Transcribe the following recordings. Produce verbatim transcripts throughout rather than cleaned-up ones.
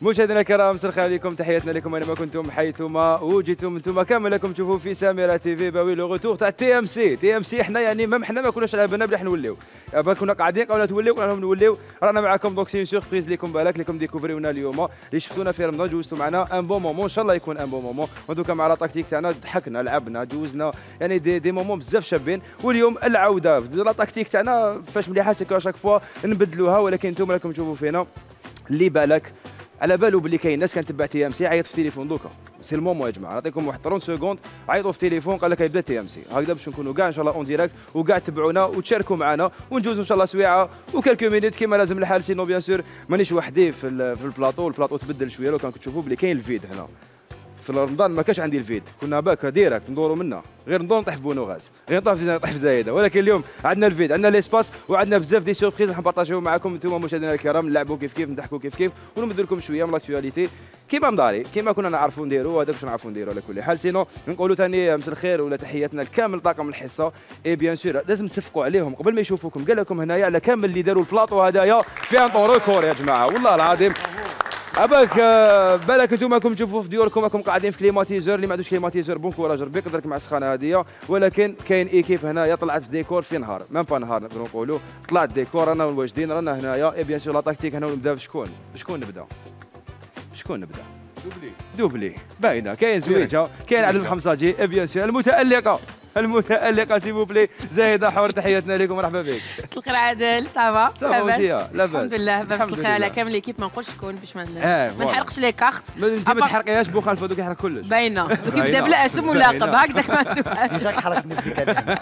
مشاهدينا الكرام مساء الخير عليكم، تحياتنا لكم اينما كنتم حيثما وجدتم. انتم كامل لكم تشوفوا في سامره تي في باوي لو روتور تاع تي ام سي. تي ام سي احنا يعني ميم حنا ما كناش على بالنا بلي راح نوليو، كنا قاعدين قبل توليو كنا نوليو رانا معكم. دونك سي سوربريز ليكم بالك لكم ديكوفريونا اليوم اللي شفتونا في رمضان، جوزتوا معنا ان بون مومون، ان شاء الله يكون ان بون مومون. ودوكا مع لا تاكتيك تاعنا ضحكنا لعبنا جوزنا يعني دي, دي مومون بزاف شابين. واليوم العوده لا تاكتيك تاعنا فاش مليحه سيكو اشاك فوا نبدلوها، ولكن انتم راكم تشوفوا فينا اللي بالك على بالو بلي كاين ناس كانت تبع تي ام سي عيط في التليفون. دوكا سي المومون يا جماعه، نعطيكم واحد ثلاثين سكوند عيطوا في التليفون قال لك يبدا تي ام سي هكذا باش نكونوا كاع ان شاء الله اون ديريكت وكاع تبعونا وتشاركوا معنا ونجوزوا ان شاء الله سويعه وكالكو مينوت كيما لازم الحال. سينو بيان سور مانيش وحدي في, في البلاطو، البلاطو تبدل شويه. لو كان تشوفوا بلي كاين الفيد هنا في رمضان ما كانش عندي الفيد، كنا باك ديريكت ندوروا منا غير ندور نطيح في بونو غاز غير نطيح في نطيح في زايده. ولكن اليوم عندنا الفيد، عندنا ليسباس وعندنا بزاف دي سوربريز راح نبارطاجيو معكم انتم مشاهدينا الكرام. نلعبوا كيف كيف نضحكوا كيف كيف ونمدوا لكم شويه من لاكتواليتي كيما مداري كيما كنا نعرفوا نديروا هذاك واش نعرفوا نديروا. على كل حال سينو نقولوا ثاني مساء الخير ولا تحياتنا لكامل طاقم الحصه. اي بيان سور لازم تصفقوا عليهم قبل ما يشوفوكم. قال لكم هنايا على كامل اللي داروا البلاطو هذايا في ان طون ريكور يا جماعه والله العظيم. عباك بالك انتم راكم تشوفوا في ديوركم راكم قاعدين في كليماتيزور، اللي ما عندوش كليماتيزور بون كوراج ربي يقدرك مع السخانه هذه. ولكن كاين ايكيب هنايا طلعت في ديكور في نهار ميم با نهار نقدروا نقولوا طلعت ديكور. رانا واجدين رانا هنايا. اي بيان سور لا تاكتيك هنا ونبدا بشكون بشكون نبدا بشكون نبدا دوبلي دوبلي باينه. كاين زويجه كاين عبد الحمصاجي اي بيان سور المتالقه المتألقة سيبو بلي زاهدة حور تحياتنا لكم مرحبا بك. مساء الخير عادل صافا لاباس لاباس الحمد لله. بس الخير على كامل ليكيب ما نقولش شكون باش ما آه ما نحرقش لي كارت. انت ما تحرقيهاش بو خلفه دوك يحرق كلش باينه دوك يبدا بلا اسم ولاقب هكذاك ما ندوبهاش. جاك حركتني بديك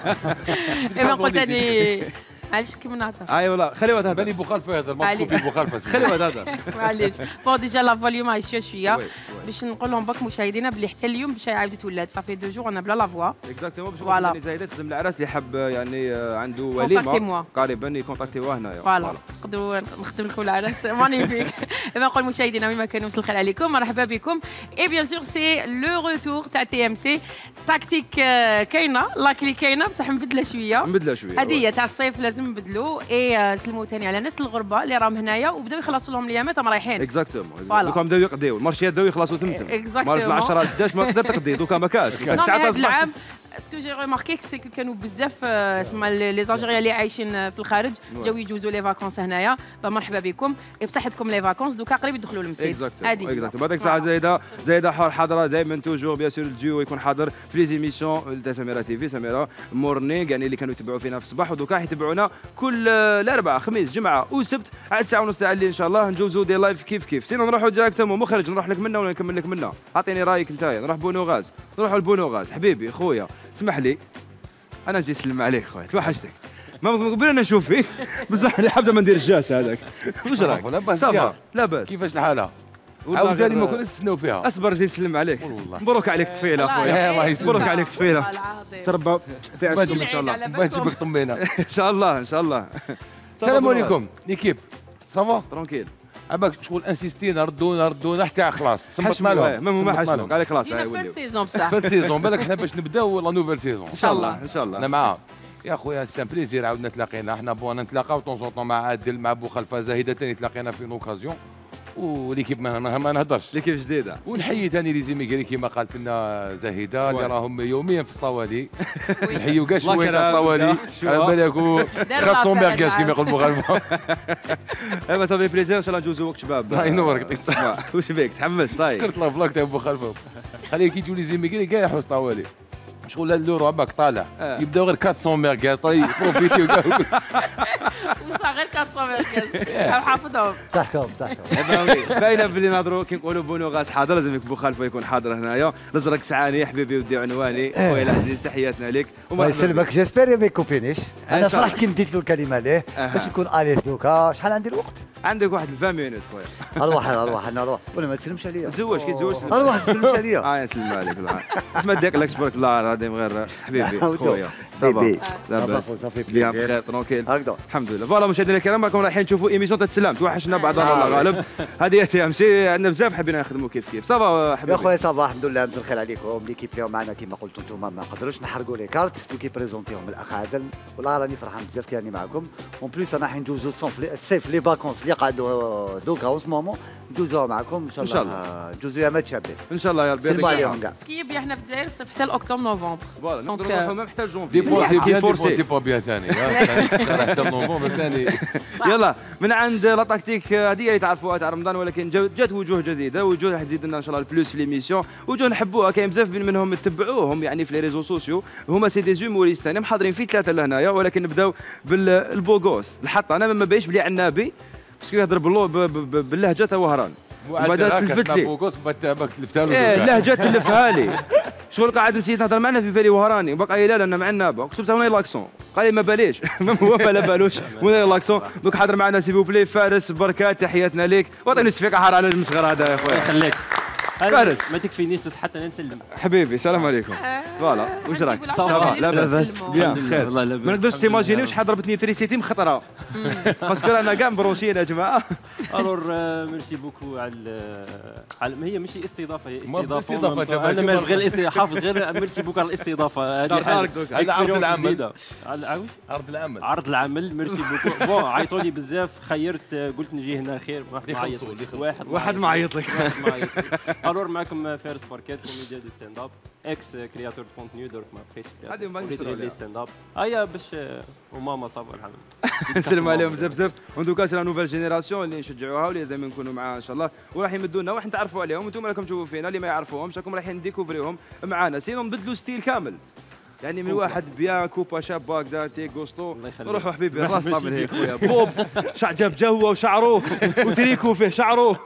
ايوا قلت اني معليش كيما نعطيك. اي والله خليوها تهضر بالي بوخالفه يهضر ما تكون بوخالفه خليوها تهضر معليش. بون ديجا لا فوليوم هاي شويه شويه باش نقول لهم باك مشاهدينا بلي حتى اليوم باش يعاودوا تولات صافي دو جور انا بلا لا فوا اكزاكتومون باش نقولوا زايده تزم العراس اللي حب يعني عنده وليمه قريبا يكونتاكتيوه هنايا. فوالا نقدروا نخدم لكم العراس مانيفيك. ايوا نقول مشاهدينا وين ما كانوا مساء الخير عليكم مرحبا بكم. اي بيان سور سي لو روتور تاع تي ام سي. تاكتيك كاينه لاكلي كاينه بصح مبدله شويه مبدله شويه هذه هي تاع الصيف لازم نبدلوا. اي سلموا ثاني على ناس الغربه اللي راهم هنايا وبداو يخلصوا لهم الايامات راهم رايحين. اكزاكتومون دوكا بداو يقضيو المارشيات بداو يخلصوا تمتم مال في العشرة حداش ما تقدر تقضي دوكا ما كاش تسعة العام. اسكو جي ريماركي سي كو كانوا بزاف اسمها لي زالجيريان اللي عايشين في الخارج جاو يجوزوا لي فاكونس هنايا فمرحبا بكم بصحتكم لي فاكونس دوكا قريب يدخلوا للمسيد. هذه اكزاكتومون هذاك الساعه زايده زايده حاضره دائما توجور بيان سور الجيو يكون حاضر في لي زيميسيون تاع سميره تي في سميره مورنينغ يعني اللي كانوا يتبعوا فينا في الصباح ودوكا يتبعونا كل الاربعاء خميس جمعه وسبت على تسعة ونص تاع الليل ان شاء الله نجوزوا دي لايف كيف كيف. سينو نروحوا ديريكتومون مخرج نروح لك منا ولا نكمل لك منا؟ اعطيني رايك نتايا. نروح بونو غاز نروحوا لبونو غاز حبيبي خويا اسمح لي انا نجي نسلم عليك خويا توحشتك ما قبل انا نشوف فيك بصح اللي حابه ما ندير الجاس هذاك. واش رايك؟ لاباس صافا لاباس كيفاش الحاله؟ عاود لي ما كناش نستناو فيها. اصبر زيد نسلم عليك مبروك عليك طفيله خويا مبروك عليك طفيله تربى في عشكم ان شاء الله باش نجيبك طمينه ان شاء الله ان شاء الله. السلام عليكم ليكيب صافا ترونكيل عباك شغل انسيستي نردو نردو حتى خلاص صمت مالهم ما حشموا قال لك خلاص هاي وليو سيزون بصح فان سيزون بالك حنا باش نبداو لا نوفيل سيزون ان شاء الله ان شاء الله. انا معاها يا خويا سان بليزير عاودنا تلاقينا حنا بونا نتلاقاو طون طون مع عادل مع بو خلفه زاهده ثاني تلاقينا في اوكازيون وليكيب ما, ما نهضرش ليكيب جديده. ونحيي ثاني لي زيميغري كيما قالت لنا زاهده اللي راهم يوميا في الصوالي. نحييو كاع شويه تاع الصوالي على بالك أربعمية ميركاز كيما يقول المغاربه. ايوا صافي بليزير ان شاء الله نجوزو وقت شباب. الله ينورك يعطيك الصحه. واش بيك تحمس صاي كرت لا فلاك تاع بو خلفه خليه كي تولي زيميغري كاع يحوس طوالي شغل اللورو عباك طالع يبداو غير أربعمية ميركاز طيب بروفيتيو كاع وصا غير أربعمية ميركاز حافظهم صحتهم صحتهم. باينه بلي نهضروا كي نقولوا بونو غاز حاضر لازم يكون خلفه يكون حاضر هنايا. الازرق سعاني حبيبي ودي عنواني خويا العزيز تحياتنا لك الله يسلمك. جيسبر ما يكوبينيش انا فرحت كي مديت له الكلمه ليه باش يكون اليس دوكا. شحال عندي الوقت؟ عندك واحد عشرين مينوت خويا. اروح اروح انا اروح ولا ما تسلمش عليا تزوج كي تزوج اروح ما تسلمش عليا. اه يسلم عليك ما تضيقلكش تبارك الله العظيم غير حبيبي خويا صافا لاباس صافي بيان بخير ترونكيل هكذا الحمد لله. فوالا مشاهدينا الكرام راكم رايحين تشوفوا ايميسيون تاع السلام توحشنا بعضنا الله غالب. هذه تي ام سي عندنا بزاف حابين نخدموا كيف كيف. صافا حبيبي يا خويا صافا الحمد لله مساء الخير عليكم. ليكيب اليوم معنا كيما قلتوا انتم ما نقدروش نحرقوا لي كارت دوكي بريزونتيهم الاخ عادل والله راني فرحان بزاف كي راني معكم. اون بليس انا حين ندوزو الصيف لي فاكونس اللي قعدوا دوكا اون سمومون ندوزوها معكم ان شاء الله. ان شاء الله ندوزوها ما تشابه ان شاء الله يا ربي. سلموا عليهم كاع. سكيب احنا في الجزائر صيف حتى لاكتوبر نوفمبر. فوالا نقدروا نروحوا ميم حتى لجونفي. دي فورسي بيان دي فورسي با بيان ثاني حتى نوفمبر ثاني. يلا من عند لا تكتيك هذه اللي تعرفوها تاع رمضان، ولكن جات وجوه جديده، وجوه راح تزيد لنا ان شاء الله البلوس في ليميسيون، وجوه نحبوها. كاين بزاف منهم تتبعوهم يعني في لي ريزو سوسيو، هما سي دي زوموريست ثاني محاضرين في ثلاثه لهنايا. ولكن نبداو بالبوغوس الحط. انا ما بايش بلي عنابي باسكو يهضر باللهجه تاع وهران وبعد تلفت لي بوغوس باك تلفتها له. ايه اللهجه تلفها لي. شغل قاعد نسيت نهضر معنا في بالي وهراني بقى لا لا انا مع النابه كتبت وين لاكسون قال لي ما باليش هو ما لا بالوش وين لاكسون. دوك حاضر معنا سي بوبلي فارس بركات تحياتنا ليك. وعطيني صفيقه حار على المصغر هذا يا خويا. يخليك فارس ما تكفينيش حتى نسلم حبيبي. السلام عليكم. فوالا واش راك؟ صافا لاباس بيان خير. ما نقدرش تيماجيني واش ضربتني بتريسيتي مخطره باسكو انا كاع مبروشين يا جماعه. الور ميرسي بوكو على على هي ماشي استضافه، هي ما استضافه. استضافة انا ما غير حافظ غير ميرسي بوكو على الاستضافه. هذه هذا عرض العمل. عاوي عرض العمل عرض العمل. ميرسي بوكو. بون عيطوا لي بزاف، خيرت قلت نجي هنا خير. واحد معيط واحد واحد معيط لك. الور معكم فارس باركات كوميديا دو ستاند اب اكس كرياتور دو كونتوني درك ما بقيتش هذه ما نقدروا لي ستاند اب. هيا باش وماما صافا الحمد لله. نسلم عليهم بزاف بزاف. وندوكا سي لا نوفيل جينيراسيون اللي نشجعوها واللي لازم نكونوا معاها ان شاء الله، وراح يمدوا لنا واحد نتعرفوا عليهم. وانتم راكم تشوفوا فينا اللي ما يعرفوهمش راكم رايحين نديكوفريهم معانا. سينو نبدلوا ستيل كامل يعني من واحد بيان كوبا شاب هكذا تي غوستو نروحوا حبيبي الراس طابل هيك خويا بوب شع جاب جهوه وشعره وتريكو فيه شعره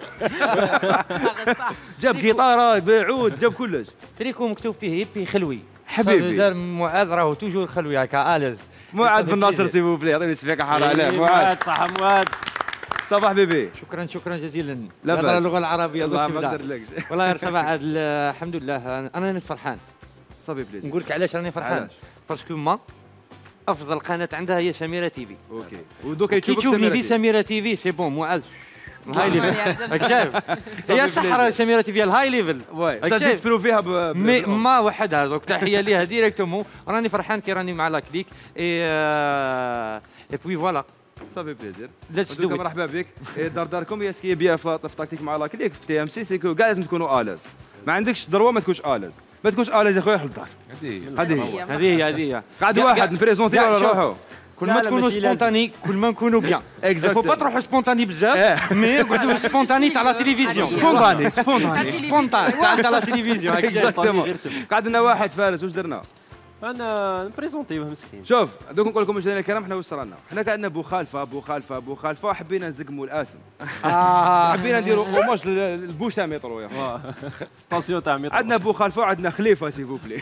جاب قيطاره بعود جاب كلش. تريكو مكتوب فيه يبي خلوي حبيبي. دار معاذ راهو توجور خلوي هكا اليز. معاذ بن ناصر سي بوبلي يعطيني صفيقه حار عليه. معاذ صح معاذ. صباح حبيبي. شكرا شكرا جزيلا. لا هذا اللغه العربيه الله ما نقدر لك. والله يا صباح الحمد لله انا راني فرحان. صافي بليز. نقول لك علاش راني فرحان باسكو ما افضل قناه عندها هي سميره تيفي. اوكي ودوكا كي تشوفني في سميره تيفي سي بون معاذ هاي ليفل. راك شايف هي صح سميره تيفي الهاي ليفل. راك شايف تفلو فيها مي ما وحدها. دوك تحيه ليها ديريكتومون. راني فرحان كي راني مع لا كليك اي اي بوي فوالا صافي بليزير. ليتس دو مرحبا بك. دار داركم هي سكي بيان في تكتيك مع لا كليك في تي ام سي سيكو كاع لازم تكونوا اليز. ما عندكش ضروه ما تكونش اليز. ما تكونش اليز يا خويا روح للدار. هذه هذه هذه هي هذه هي. قاعد واحد نبريزونتي ولا نروحوا كل ما تكونوا سبونتاني كل ما نكونوا بيان. فو با تروحوا سبونتاني بزاف مي قعدوا سبونتاني تاع لا تلفزيون. سبونتاني سبونتاني سبونتاني تاع لا تلفزيون. اكزاكتومون. قعد لنا واحد فارس واش درنا؟ انا نبريزونتيوه مسكين. شوف دوك نقول لكم مشاهدينا الكرام حنا واش صرالنا؟ حنا قعدنا بو خالفه بو خالفه بو خالفه وحبينا نزقموا الاسم. حبينا نديروا اوماج للبوشا مترو يا خويا. ستاسيون تاع مترو. عندنا بو خالفه وعندنا خليفه سي فوبلي.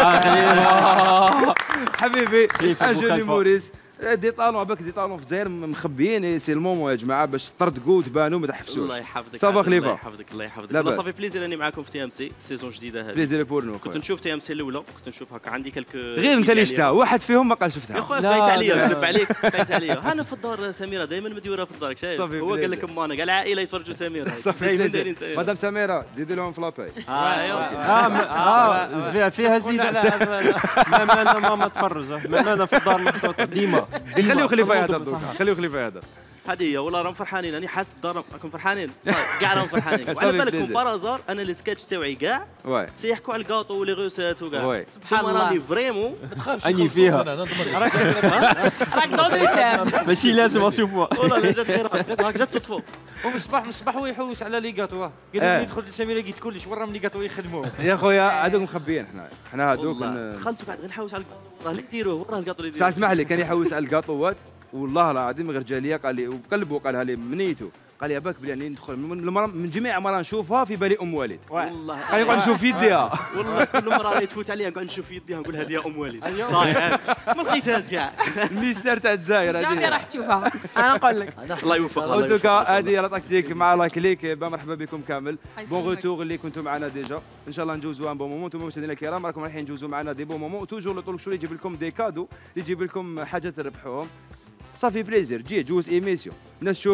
حبيبي ان جوني موريس دي طالون باك دي طالون في الجزائر مخبيين. سي المومون يا جماعه باش تردقوا وتبانوا ما تحبسوش. الله يحفظك. صافا خليفه. الله يحفظك الله يحفظك. والله صافي بليزير راني معاكم في تي ام سي سيزون جديده هذه. بليزير بورنو. كنت نشوف تي ام سي الاولى كنت نشوف هكا عندي كلك غير انت اللي شفتها واحد فيهم ما قال شفتها. يا خويا فايت عليا نكذب عليك فايت عليا. انا في الدار سميره دائما مديوره في الدار شايف هو قال لك مانا قال العائله يتفرجوا سميره. صافي مدام سميره زيدوا لهم فلابي. اه ايوا اه فيها زياده. ما انا ماما تفرج ما انا في الدار محطوطه ديما. خليو خليفه يهدر خليو خليفه يهدر. هذه هي والله راهم فرحانين. راني حاسس الدار راكم فرحانين كاع راهم فرحانين. وعلى بالكم بارازار انا السكتش تاعي كاع سيحكوا على الكاطو ولي غوسات وكاع. سبحان الله راني فريمون ما تخافش اني فيها راك دون ماشي لازم اشوفها. والله لا جات غير هاك جات صدفه. ومصباح مصباح هو يحوس على لي غاتو. قال لي يدخل لسميره قلت كلش ورا من لي غاتو يخدموه. يا خويا هذوك مخبيين حنا حنا هذوك دخلت بعد غير نحوس على راه اللي يديروه وراه الكاطو اللي يديروه. يديروه. اسمح لي كان يحوس على الكاطوات والله العظيم غير جاليه قال لي وقلبه قالها لي منيته قال لي باك بلي يعني ندخل من, من جميع مرة نشوفها في بالي ام والد. والله قال يقعد نشوف في يديها. والله كل مرة راهي تفوت عليها نقعد نشوف في يديها نقول هذه ام والد. صحيح ما لقيتهاش كاع. الميستر تاع الجزائر هذه. جامي راح تشوفها انا نقول لك. الله يوفق. ان توكا هذه لا تكتيك مع لا كليك. مرحبا بكم كامل. بون روتور اللي كنتم معنا ديجا ان شاء الله نجوزوا ان بون مومون. انتم مشاهدينا الكرام راكم رايحين تجوزوا معنا دي بون مومون. توجور لو طولك شو يجيب لكم دي كادو اللي يجيب لكم حاجات تربحوهم. صافي بليزير جي جوز ايميسيون الناس تشوفك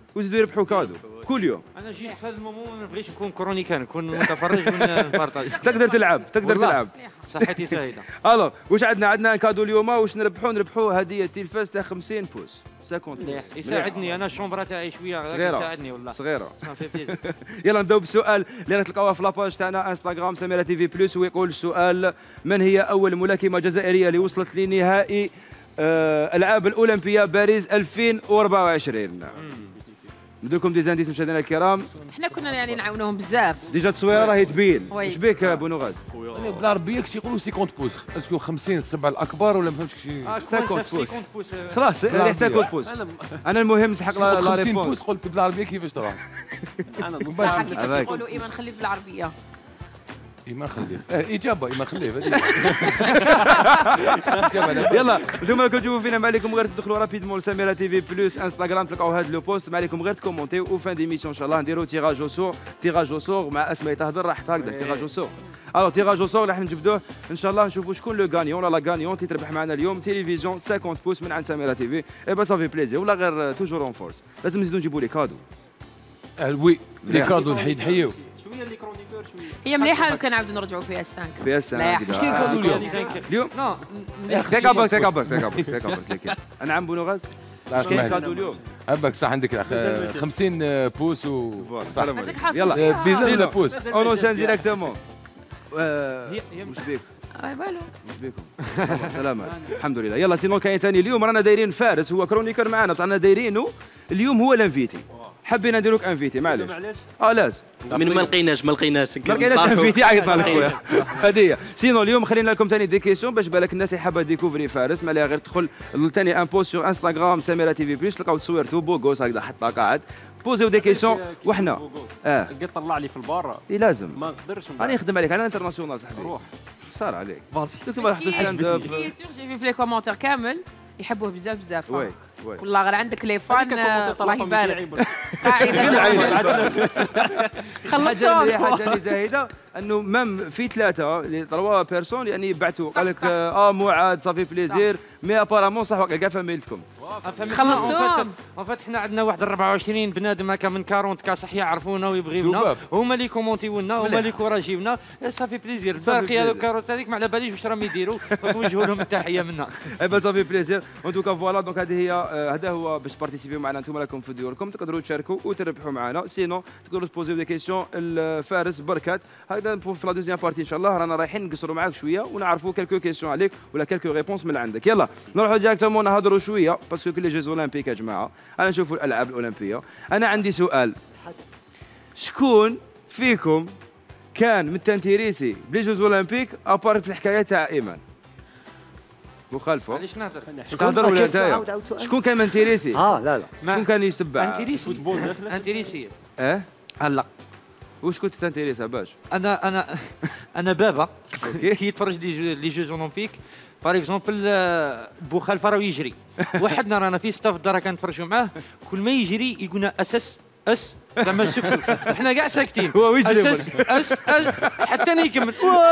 ويزيدوا يربحوا كادو كل يوم. انا جيت في هذا المومون ما نبغيش نكون كرونيكان، نكون متفرج ونبارطاج. تقدر تلعب تقدر تلعب. صحتي سعيده. الو واش عندنا عندنا كادو اليوم واش نربحوا نربحوا هديه تلفاز تاع خمسين بوس خمسين مليح يساعدني انا الشومبره تاعي شويه صغيره يساعدني والله صغيره. صافي بليزير. يلا نبداو بالسؤال اللي راح تلقاوه في لاباج تاعنا انستغرام سميرة تي في بلس، ويقول السؤال: من هي اول ملاكمه جزائريه اللي وصلت لنهائي آه العاب الاولمبيه باريس ألفين وأربعة وعشرين؟ ندوكم دي زانديس مشاهدينا الكرام. احنا كنا يعني نعاونوهم بزاف. ديجا التصويره راهي تبين. واش بيك بونوغاز؟ بالعربيه كش يقولوا خمسين بوس، اسكو خمسين السبع الاكبر ولا ما فهمتش شي خمسين بوس. خلاص ريح خمسين بوس. انا المهم نسحق لا ريبونس. خمسين بوس قلت بالعربيه كيفاش ترى؟ انا بصح كيفاش يقولوا ايمان خليف بالعربيه؟ ايمان خليف اجابه ايمان خليف. يلا انتم راكم تشوفوا فينا، ما عليكم غير تدخلوا رابيدمون لسميرة تي في بلس انستغرام تلقاو هذا لو بوست، ما عليكم غير تكومونتيو وفان ديميسيون ان شاء الله نديروا تيراج او سور تيراج او سور مع اسماء تهضر راح هكذا تيراج او سور. الو تيراج او سور راح نجبدوه ان شاء الله نشوفوا شكون لو غانيون ولا لا غانيون اللي تربح معنا اليوم تلفزيون خمسين بوس من عند سميرة تي في. اي با صافي بليزير ولا غير توجور اون فورس، لازم نزيدوا نجيبوا لي كادو. وي لي كادو نحيي نحييو شويه لي كرونيكور شويه. هي مليحه لو كان نعاودوا نرجعوا فيها السانك. فيها السانك. واش كاين كادو اليوم؟ اليوم؟ تيك اباك تيك اباك تيك اباك تيك اباك. انا عم بونوغاز. واش كاين كادو اليوم؟ هبك صح عندك خمسين بوس و السلام عليكم. يلا بيزيد بوس. اون شان ديريكتومون. واش بيك؟ اي بالو واش بيكم؟ سلامة الحمد لله. يلا سينو كاين ثاني اليوم رانا دايرين فارس هو كرونيكر معنا بصح رانا دايرينه اليوم هو الانفيتي. حبينا نديروك انفيتي معليش. اه لازم. من ما لقيناش ما لقيناش ما لقيناش انفيتي عيطنا لك خويا. هديه. سينو اليوم خلينا لكم ثاني دي كيسيون باش بالك الناس اللي حابه ديكوفري فارس، ما عليها غير تدخل ثاني ان بوست سور انستغرام سميرة تي في بلس تلقاو تصويرتو بوغوس هكذا حطها قاعد بوزيو دي كيسيون وحنا. اه قد طلع لي في البار. اي لازم. ما نقدرش راني نخدم عليك انا انترناسيونال صاحبي. روح صار عليك. دكتور واحد ستاند اب. بيان سور جي في لي كومونتير كامل يحبوه بزاف بزاف. وي وي والله غير عندك لي فان الله يبارك. قاعده خلصوا. حاجه اللي زايده انه مام في ثلاثه لي تروا بيرسون يعني بعثوا قال لك اه معاد صافي بليزير مي ابارامون صح كاع فاميلتكم خلصتوهم. ان فات حنا عندنا واحد أربعة وعشرين بنادم هكا من أربعين كاصح يعرفونا ويبغيونا، هما اللي كومونتيو لنا هما اللي كوراجيونا صافي بليزير. الباقي هذوك كاروت هذيك ما على باليش واش راهم يديروا، نوجهوا لهم التحيه منا. اي با صافي بليزير ان توكا فوالا. دونك هذه هي هذا هو باش تبارتيسيبيو معنا انتم راكم في ديوركم تقدروا تشاركوا وتربحوا معنا، سينو تقدروا تبوزيو دي كيسيون الفارس بركات هكذا في لا دوزيام بارتي ان شاء الله. رانا رايحين نقصروا معاك شويه ونعرفوا كالكو كيسيون عليك ولا كالكو ريبونس من عندك. يلا نروحوا ديريكتومون نهضروا شويه باسكو كل لي جيز اولمبيك يا جماعه انا نشوفوا الالعاب الاولمبيه. انا عندي سؤال: شكون فيكم كان متنتيريسي بلي جوز اولمبيك ابار في الحكايه تاع ايمان؟ مخالفه علاش نهضر؟ تهضر ولا نتايا؟ شكون كان مانتيريسي؟ اه لا لا شكون كان يتبع؟ انتيريسي انتيريسي اه هلا واش كنت تنتيريسا باش؟ انا انا انا بابا كي يتفرج لي لي جوز اولمبيك باغ اكزومبل بو خلفه راه يجري، وحدنا رانا في ستاف الدار كنتفرجوا معاه كل ما يجري يقولنا اسس اس زعما سكتوا احنا كاع ساكتين هو يجري اس اس اس حتى انا يكمل.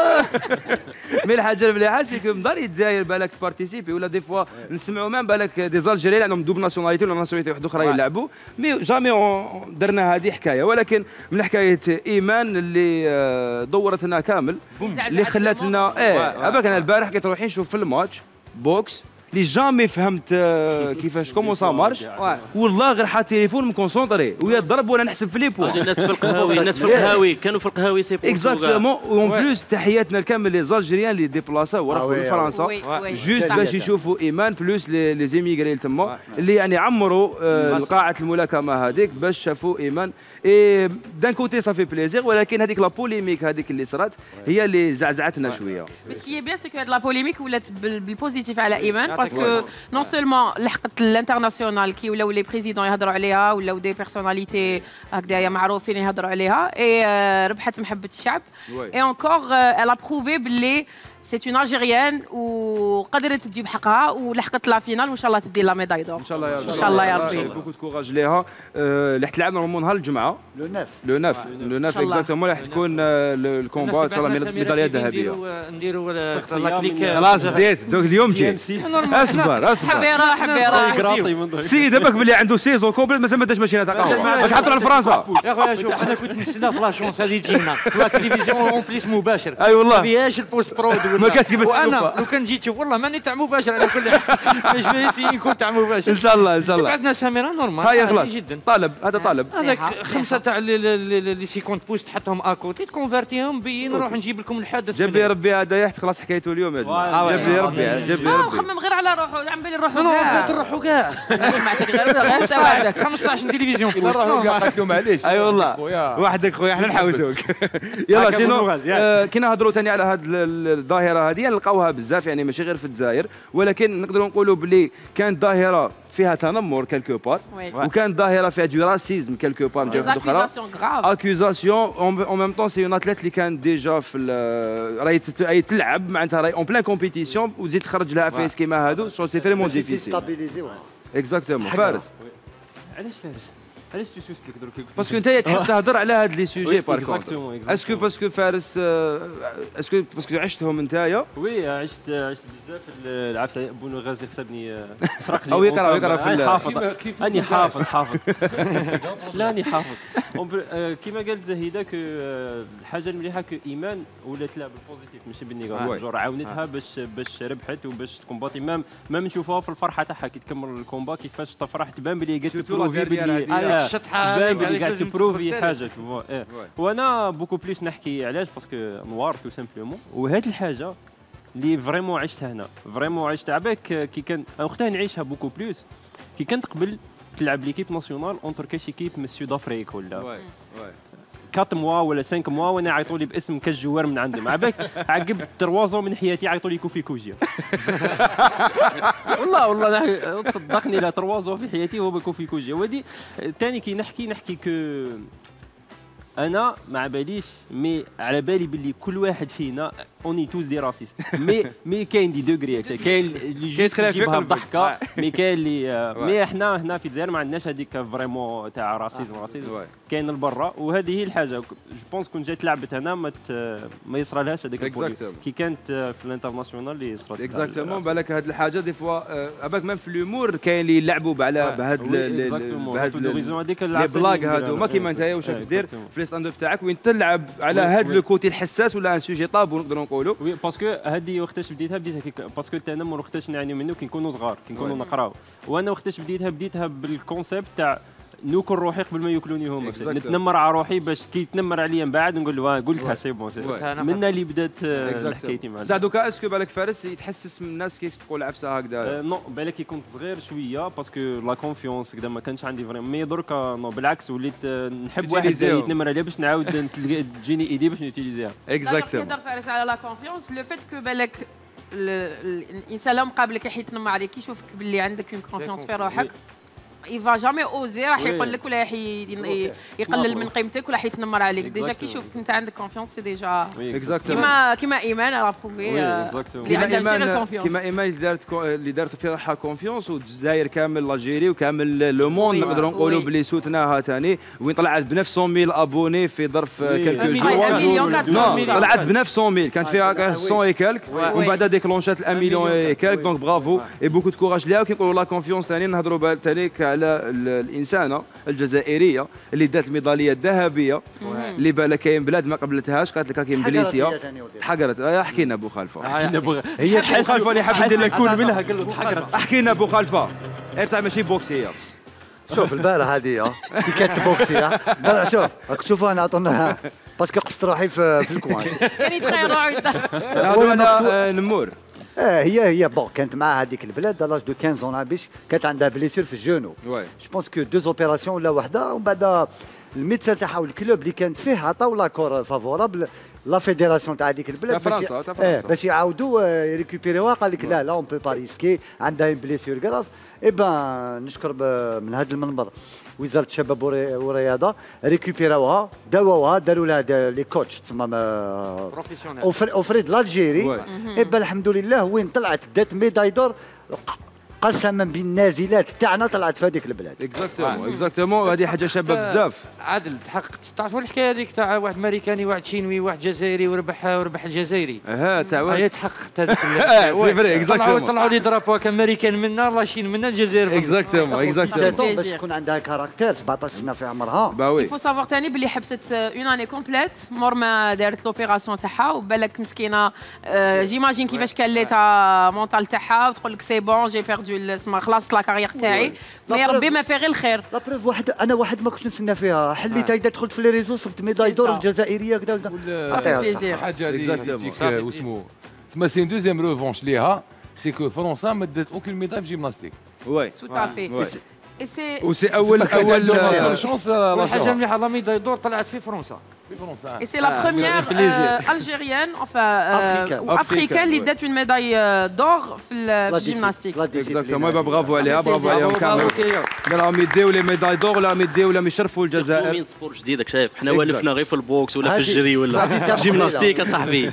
مي الحاجه المليحه سي كو مدار يتزاير بالك تبارتيسيبي ولا دي فوا نسمعوا مام بالك دي زالجيريين عندهم دوبل ناسيوناليتي ولا ناسيوناليتي واحده اخرى يلعبوا، مي جامي درنا هذه حكايه. ولكن من حكايه ايمان اللي دورت لنا كامل اللي خلات لنا ايه اباك انا البارح كي تروحين نشوف في الماتش بوكس اللي جامي فهمت كيفاش كومون سا مارش، والله غير حاط تليفون مكونسونطري ويا ضرب وانا نحسب في لي بوان. الناس في القهاوي الناس في القهاوي كانوا في القهاوي سي بور اكزاكتومون. اون بلوس تحياتنا الكامل لي زالجيريان اللي ديبلاساو وراحوا لفرنسا جوست باش يشوفوا ايمان بلوس لي زيميغري تما اللي يعني عمروا قاعه الملاكمه هذيك باش شافوا ايمان. اي دان كوتي صافي بليزير، ولكن هذيك لا بوليميك هذيك اللي صرات هي اللي زعزعتنا شويه. بس كي بيان سي كو هاد لا بوليميك ولات بالبوزيتيف على ايمان باسكو نون سولمون لحقت الانترناسيونال كي ولاو لي بريزيدون يهضروا عليها ولاو دي بيرسوناليتي هكذايا معروفين يهضروا عليها، اي ربحت محبه الشعب. اي انكور الا بروفي باللي سي اون الجيريان وقدرت تجيب حقها ولحقت لا فينال وان شاء الله تدي لا ميداي دور. ان شاء الله يا ربي. ان شاء الله يا ربي. بوكو دو كوراج ليها. اللي حتلعب نورمالمون نهار الجمعه. لو نوف. لو نوف لو نوف اكزاكتومون راح تكون الكومبا ان شاء الله ميداليه ذهبيه. نديروا لاكليك. خلاص بديت دوك اليوم جيت. اصبر اصبر. حبيره حبيره. سي داباك باللي عنده سيزون كومبليت مازال ما داش ماشينه تاع قهوه. راك حاطر على فرنسا. يا خويا شوف انا كنت نستنى في لاشونس هذه تجينا في التلفزيون اون بليس مباشر. اي والله. ما فيهاش البوست برود ما كانش كيفاش وانا لو كان جيت شوف والله ماني تاع مباشر على كل حال. مش بايسي نكون تاع مباشر. ان شاء الله ان شاء الله. بعثنا ساميرا نورمال. هاي خلاص طالب هذا طالب. هذاك خمسه تاع لي خمسين بوست تحطهم اكوتي تكونفرتيهم بي نروح نجيب لكم الحدث. جاب لي ربي هذا يحت خلاص حكايته اليوم يا جماعه. جاب لي ربي جاب لي ربي. خمم غير على روحه عم بالي روحه. انا نروحوا كاع. سمعتك غير غير سوادك. خمسطاش تلفزيون نروحوا كاع قلت له معليش. اي والله وحدك خويا احنا نحاوسوك. يلا سينو كي نهضروا ثاني على هذه الظاهره هذه نلقاوها بزاف يعني ماشي غير في الجزائر ولكن نقدروا نقولوا بلي كانت ظاهره فيها تنمر كالكو بار وكانت ظاهره فيها دو راسيزم كالكو بار من جهه اخرى. اكوزاسيون اون ميم طون سي اون اتليت اللي كانت ديجا في راهي راهي تلعب معناتها راهي اون بلان كومبيتيسيون وتزيد تخرج لها فيس كيما هادو شغل سي فريمون ديفيسيل. اكزاكتومون. فارس علاش فارس؟ علاش تسوست لك درك؟ باسكو انت تحب تهضر على هاد لي سوجي بار كونتر. اسكو باسكو فارس اسكو باسكو عشتهم نتايا؟ وي عشت عشت بزاف العفسه بونو غازي حسبني سرق لي. او يقرا يقرا في حافظ اني حافظ حافظ لا اني حافظ. كيما قالت زهيده كو الحاجه المليحه كو ايمان ولات تلعب البوزيتيف ماشي بالنيجاتيف. جور عاونتها باش باش ربحت وباش تكومباتي مام مام نشوفوها في الفرحه تاعها كي تكمل الكومبا كيفاش تفرح تبان بلي قالت تبروفي بلي الشطحه بلي قاعد تبروفي حاجه. وانا بوكو بليس نحكي علاش باسكو نوار تو سامبلومون وهاد الحاجه اللي فريمون عشتها هنا فريمون عشتها عباك كي كان وقتها نعيشها بوكو بليس كي كانت قبل تلعب ليكيب ناسيونال اونتر كاش ايكيب من السود افريك ولا أربعة موا ولا خمسة موا وانا عيطوا لي باسم كاش جوار من عندهم عباك عقبت تروازون من حياتي عيطوا لي كوفي كوجيا. والله والله صدقني لا تروازون في حياتي هو كوفي كوجيا. ودي ثاني كي نحكي نحكي كو انا ما باليش مي على بالي باللي كل واحد فينا اوني توز دي راسيست مي مي كاين دي دوغري كاين اللي جيت يجيبها الضحكه مي كاين اللي مي احنا هنا في الجزائر ما عندناش هذيك فريمون تاع راسيزم راسيزم كاين لبرا وهذه هي الحاجه. جو بونس كون جات لعبت هنا ما ما يصرالهاش هذيك كي كانت في الانترناسيونال اللي صرات اكزاكتومون. بالك هذه الحاجه دي فوا اباك ميم في اليومور كاين اللي يلعبوا على بهاد بهاد لي بلاك هادو ما كيما نتايا واش دير في ستاند اب تاعك وين تلعب على هذا لو كوتي الحساس ولا ان سوجي طابو نقدروا نقولوا. وي باسكو هذه وقتاش بديتها بديتها باسكو التنمر وقتاش نعانيو منه كي نكونوا صغار كي نكونوا نقراو. وانا وقتاش بديتها بديتها بالكونسيبت تاع نوكل روحي قبل ما ياكلوني هما نتنمر على روحي باش كي يتنمر عليا من بعد نقول له قلتها سي بون منا اللي بدات حكايتي معاه. زاد دوكا اسكو بالك فارس يتحسس من الناس كي تقول عفسه هكذا؟ نو بالك كي كنت صغير شويه باسكو لا كونفيونس كذا ما كانش عندي فريمون مي دركا نو بالعكس وليت نحب واحد يتنمر عليا باش نعاود تجيني ايدي باش نوتيليزيها. اكزاكتومون. يهضر فارس على لا كونفيونس لو فيت كو بالك الانسان لو مقابلك يتنمر عليك يشوفك باللي عندك اون كونفيونس في روحك يفا جامي اوزي راح يقول لك ولا يقلل من قيمتك ولا يتنمر عليك. ديجا كي يشوفك انت عندك كونفيونس سي ديجا كيما كيما ايمان راه بروفي اللي عندها الكونفيونس كيما ايمان اللي دارت اللي دارت في روحها كونفيونس والجزائر كامل لاجيري وكامل لو موند نقدروا نقولوا بلي سوتناها ثاني وين طلعت ب تسعمية ألف ابوني في ظرف كالكو جور. طلعت ب تسعمية ألف كانت فيها مية اي كالك ومن بعد ديكلونشات واحد مليون اي كالك دونك برافو اي بوكو دو كوراج ليها. وكي نقولوا لا كونفيونس ثاني نهضروا ثاني على الانسانه الجزائريه اللي دارت الميداليه الذهبيه اللي بالك كاين بلاد ما قبلتهاش قالت لك كاين بليسيا تحقرت. حكينا ابو خلفه هي ابو خلفه اللي حاب ندير لك كل منها قال له تحقرت. حكينا ابو خلفه بصح ماشي بوكسي هي. شوف البارح هذه كي كانت بوكسي البارح شوف راك تشوفوا انا عطونا باسكو قصت روحي في, في الكوان كان يتخيل روحه هذا انا نمور. اه هي هي بون كانت معها هذيك البلاد لاج دو خمسة عام باش كانت عندها بليسير في الجونو. جو بونس كو دو اوبيراسيون ولا وحده ومن بعد الميدسان تاعها والكلوب اللي كانت فيه عطاو لاكور فافورابل لا فيديراسيون تاع هذيك البلاد تاع فرنسا تاع اه فرنسا باش يعاودوا يريكوبيريوها. قال لك لا لا اون بو با ريسكي عندها بليسيور كراف. اي بان نشكر من هذا المنبر وزاره الشباب والرياضه ريكوبيراوها داووها داروا لها لي كوتش تما بروفيسيونيل اوفريد الجيري. اي بان الحمد لله وين طلعت دات ميداي دور قسما بالنازلات تاعنا طلعت في هذيك البلاد. اكزاكتومون اكزاكتومون هذه حاجه شابه بزاف. عادل تحقق تعرفوا الحكايه هذيك تاع واحد امريكاني واحد شينوي واحد جزائري وربح وربح الجزائري. اه تاع واحد هي تحققت هذيك سي فري اكزاكتومون طلعوا لي درابو هكا امريكان منا لا شين منا الجزائر. اكزاكتومون اكزاكتومون باش تكون عندها كاركتير سبعطاش سنه في عمرها. با وي يفو سافوار ثاني باللي حبست اون اني كومبليت مور ما دارت لوبيراسيون تاعها وبالك مسكينه جيماجين كيفاش كان ليتا مونطال تاعها وتقول لك سي بون جي بيردو اسمها خلاص لا كارير تاعي مي ربي ما فيه غير الخير. لا بروف واحد انا واحد ما كنتش نستنى فيها حليت هيدا دخلت في لي ريزو صبت ميداي دور الجزائريه كذا كذا حاجه اللي تجيك واسمو تما سي دوزيام ريفونش ليها سي كو فرنسا ما دات اوكين ميداي في جيمناستيك. وي تو تافي وسي اول اول شونس حاجه مليحه لا ميداي دور طلعت في فرنسا. Et c'est la première euh, algérienne, enfin euh, ou africaine, qui a une médaille d'or dans la gymnastique. Exactement, bravo عليها برافو عليهم كامل. راهم يديو لي ميداي دور ولا يديو ولا يشرفوا الجزائر. مين سبور جديد شايف حنا ولفنا غير في البوكس ولا في الجري ولا جيمناستيك اصاحبي.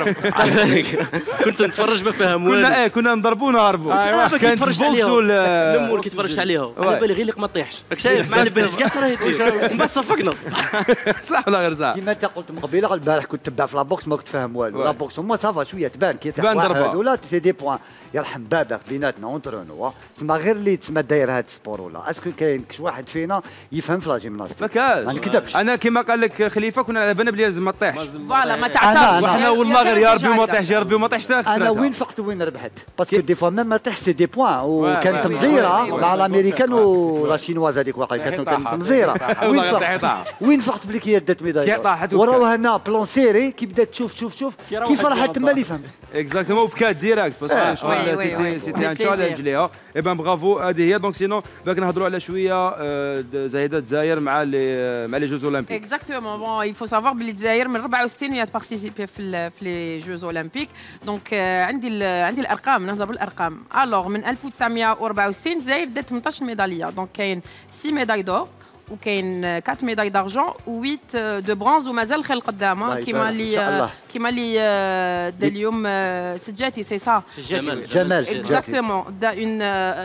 كنت نتفرج ما فاهم والو. كنا ايه كنا نضربوا نهربوا. كانت البوكس ولا الامور كيتفرج عليها. على بالي غير لك ما طيحش. راك شايف ما على باليش كاع راه يدير. من بعد صفقنا. صح ولا غير صح؟ كيما انت قلت من قبيله البارح كنت تبع في لابوكس ما كنت فاهم والو. لابوكس هما صافا شويه تبان كي تبان ضربه ولا سي دي بوان يرحم بابك بيناتنا اونترونوا تما غير اللي تما داير هذا السبور ولا اسكو كاين كش واحد فينا يفهم في لا جيمناستيك. ما كاش ما نكذبش. انا كيما قال لك خليفه كنا على بالنا بلي لازم ما طيحش. فوالا ما تعترضش. وحنا والله غير يا ربي ما طيحش يا ربي ما طيحش. انا وين فقت وين ربحت باسكو دي فوا ميم ما طيحش سي دي بوان وكانت مزيره مع الامريكان ولا شينواز هذيك واقع كانت مزيره. وين فقت وين فقت بلي كي دات ميداي وراو هنا بلون سيري كي بدات تشوف تشوف تشوف كيف راحت تما اللي فهمت. اكزاكتومون وبكات ديراكت باسكو شغل سيتي سيتي ان تشالنج ليها. اي بان برافو هذه هي. دونك سينو باك نهضروا على شويه زايده الجزائر مع لي مع لي جوز اولمبيك. اكزاكتومون بون يفو سافوار بلي الجزائر من أربعة وستين هي تبارتيسيبي في في لي جوز اولمبيك. دونك عندي عندي الارقام نهضر بالارقام. الوغ من ألف وتسعمائة وأربعة وستين الجزائر دات ثمانطاش ميداليه. دونك كاين ستة ميداي دور وكاين أربعة ميداي دارجون و8 دو برونز ومازال خير قدامها كيما اللي كيما اللي دا اليوم سجاتي سي سا جمال جمال اكزاكتومون دا اون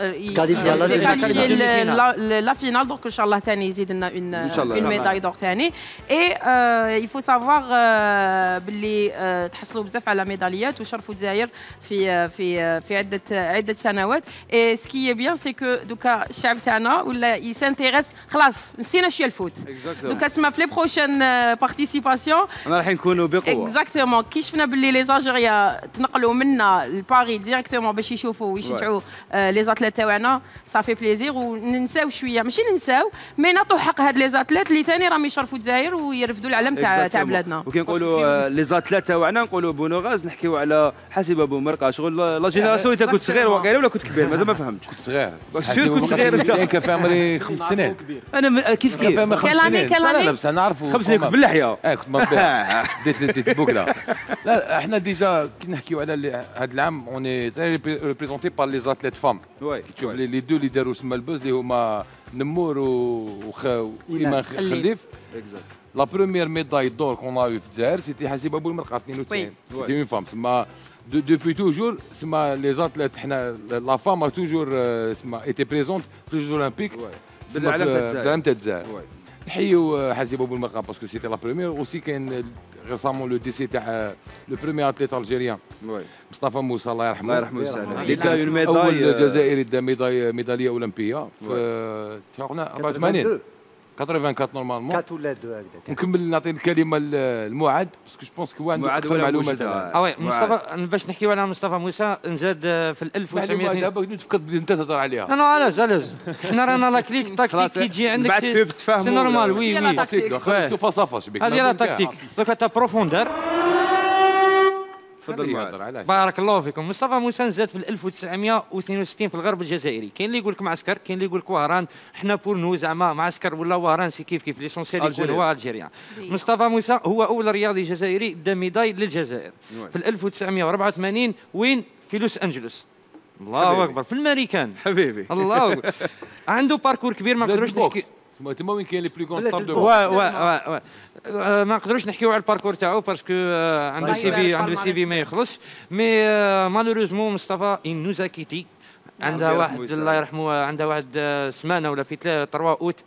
كاليفي لا فينال دونك ان شاء الله ثاني يزيد لنا اون اون ميداي دور ثاني. اي يفو سافوار باللي تحصلوا بزاف على ميداليات وشرفوا الجزائر في في في عده عده سنوات. اي سكي بيان سي كو دوكا الشعب تاعنا ولا يسانتيريس خلاص نسينا شويه الفوت. دوكا اسما في لي بروشين بارتيسيباسيون راح نكونوا بقوه. اكزاكتومون كي شفنا باللي لي زالجيريا تنقلوا منا لباري ديريكتومون باش يشوفوا ويشجعوا لي زاتليت تاعنا صافي بليزير وننساو شويه ماشي ننساو مي نعطوا حق هاد لي زاتليت اللي ثاني راهم يشرفوا الجزائر ويرفدوا العلم تاع تاع بلادنا. وكي نقولوا لي زاتليت تاعنا نقولوا بونو غاز نحكيو على حسيب ابو مرقه شغل لا جينيراسيون انت كنت صغير واقيلا ولا كنت كبير مازال ما فهمتش. كنت صغير سير كنت صغير انت كان في عمري خمس سنين. انا كيف كيف كان خمس سنين لا بس انا نعرفوا خمس سنين كنت باللحيه. اه كنت مربي ديت ديت بوكلا. لا احنا ديجا كي نحكيو على هذا العام اوني ريبريزونتي بار لي زاتليت فام. وي تشوف لي دو اللي داروا سما البوز اللي هما نمور وايمان خليف. لا بروميير ميداي دور كون ا في الجزائر سيتي حسيب ابو المرقه اثنين وتسعين. سيتي اون فام تسمى دوبوي توجور تسمى لي زاتليت حنا لا فام ا توجور تسمى ايتي بريزونت في الجوز اولمبيك بالعلم تاع الجزائر. نحيو حسيب ابو المرقه باسكو سيتي لا بروميير اوسي كاين ريسامون لو ديسي تاع لو بروميير اتليت الجيريان مصطفى موسى الله يرحمه. الله يرحمه ويسعده. اللي كان اون ميداي اول جزائري دا ميداي ميداليه اولمبيه في تاعنا أربعة وثمانين أربعة وثمانين نورمالمون كات ولا دو هكذا. نكمل نعطي الكلمه للمعاد باسكو جو بونس كو عنده اكثر معلومات. اه وي مصطفى باش نحكيو على مصطفى موسى نزاد في ال ألف وتسعمائة دابا تفكر انت تهضر عليها. لا لا علاش علاش حنا رانا لا كليك تاكتيك كي تجي عندك بعد كيف تفهموا سي نورمال وي وي خرجتوا فاصافاش بك هذه لا تاكتيك دوكا تا بروفوندور تفضل معاذ. بارك الله فيكم. مصطفى موسى نزاد في ألف وتسعمائة واثنين وستين في الغرب الجزائري. كاين اللي يقول لك معسكر، كاين اللي يقول لك وهران. حنا بور نو زعما معسكر ولا وهران سي كيف كيف، ليسونسيال يكون هو الجيريان. مصطفى موسى هو اول رياضي جزائري دا ميداي للجزائر في ألف وتسعمائة وأربعة وثمانين. وين؟ في لوس انجلوس. الله اكبر، في الامريكان حبيبي. الله أكبر. عنده باركور كبير ما نقدروش نحكي. تما وين كاين لي بلو كون ستاب دو وا وا وا ما نقدروش نحكيو على الباركور تاعو باسكو عنده سي في عنده سي في ما يخلصش. مي مالوريزمون مصطفى ان نوزا كيتي. عندها واحد الله يرحمه، عندها واحد سمانه ولا في ثلاثة اوت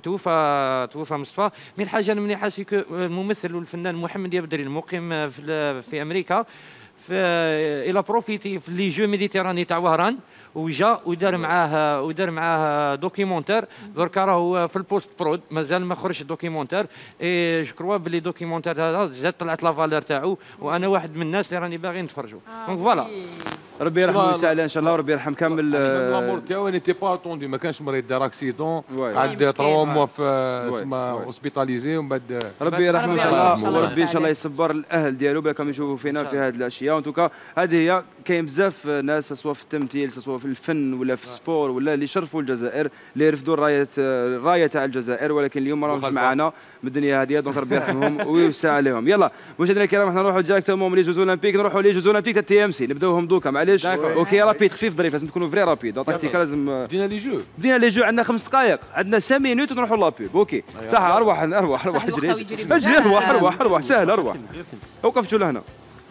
متوفى توفى مصطفى. مي الحاجه المليحه سي كو الممثل والفنان محمد يابدري المقيم في في امريكا في الى بروفيتي في لي جو ميديتيراني تاع وهران، وجا ودار معاه ودار معاه دوكيومونتير. دركا راهو في البوست برود مازال ما خرجش الدوكيومونتير. اي جو كروا بلي دوكيومونتير هذا زاد طلعت لا فالور تاعو، وانا واحد من الناس اللي راني باغي نتفرجوا. دونك فوالا ربي يرحمه ويسعده ان شاء الله، وربي يرحم كامل. لامور تاعو نيتي با اتوندي، ما كانش مريض دار اكسيدون، قعد ثلاثة موا في اسمها اوسبيتاليزي ومن بعد ربي يرحمه ان شاء الله، وربي ان شاء الله يصبر الاهل ديالو باكم يشوفوا فينا في هذه الاشياء. ان توكا هذه هي كاين بزاف ناس سواء في التمثيل سواء في الفن ولا في السبور ولا اللي شرفوا الجزائر، اللي يرفدوا الرايه الرايه تاع الجزائر، ولكن اليوم ما راهمش معنا من الدنيا هذه. دونك ربي يرحمهم ويوسع عليهم. يلا مشاهدينا الكرام، احنا نروحوا ديريكتومون من لي جوز اولمبيك، نروحوا لي جوز اولمبيك تاع تي ام سي، نبداوهم دوكا معليش. اوكي رابيد خفيف ظريف، لازم تكونوا فري رابيد. تكتيكا لازم بدينا لي جو بدينا لي جو. عندنا خمس دقائق، عندنا خمس مينوت ونروحوا لابيب. اوكي صح، اروح اروح اروح اجري اجري اروح اروح اروح سهل اروح. وقفتوا لهنا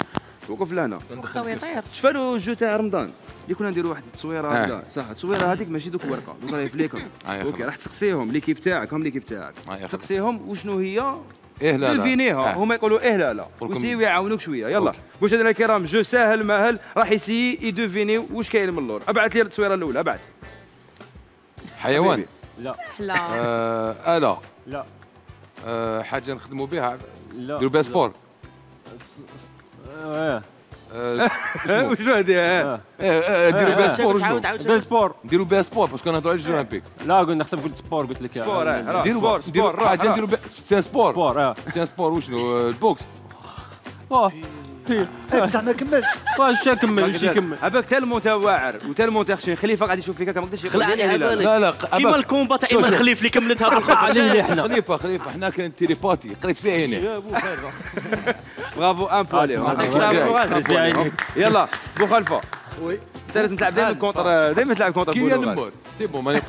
وقف لهنا. شفالو الجو تاع رمضان اللي كنا نديروا واحد التصويره هكذا صح. التصويره هذيك ماشي دوك ورقه، دوك راهي في ليكم. اوكي راح تسقسيهم ليكيب تاعك، هم ليكيب تاعك تسقسيهم وشنو هي ايه لا لا ديفينيها. هما يقولوا ايه لا لا ويسيو يعاونوك شويه. يلا مشاهدينا الكرام، جو ساهل ماهل راح يسي يدوفيني واش كاين من اللور. ابعث لي التصويره الاولى، ابعث. حيوان؟ لا سهله. آه آلة؟ لا. آه حاجه نخدموا بها؟ لا. نديروا بها سبور؟ اه واش هذه؟ نديروا بها سبور. بها سبور نديروا بها سبور باسكو انا نهضروا على الجو اولمبيك. لا قلنا حسب قلت سبور، قلت لك سبور. نديروا سبور حاجه نديروا بها سي سبور. سبور اه سي سبور. وشنو البوكس؟ واه زعما كمل واش كمل واش يكمل. هذاك تالمون تاع واعر وتالمون تاع خشين. خليفه قاعد يشوف فيك ما قدرش خلع عليها بالك. لا لا كيما الكومبا تاع ايمان خليف اللي كملتها بالقطعه. خليفه خليفه حنا كان تيليباتي قريت فيها هنا. برافو ان بو عليهم. يلا بو خلفه. وي انت لازم تلعب دائما كونتر، دائما تلعب كونتر. كي نمر سي بون ما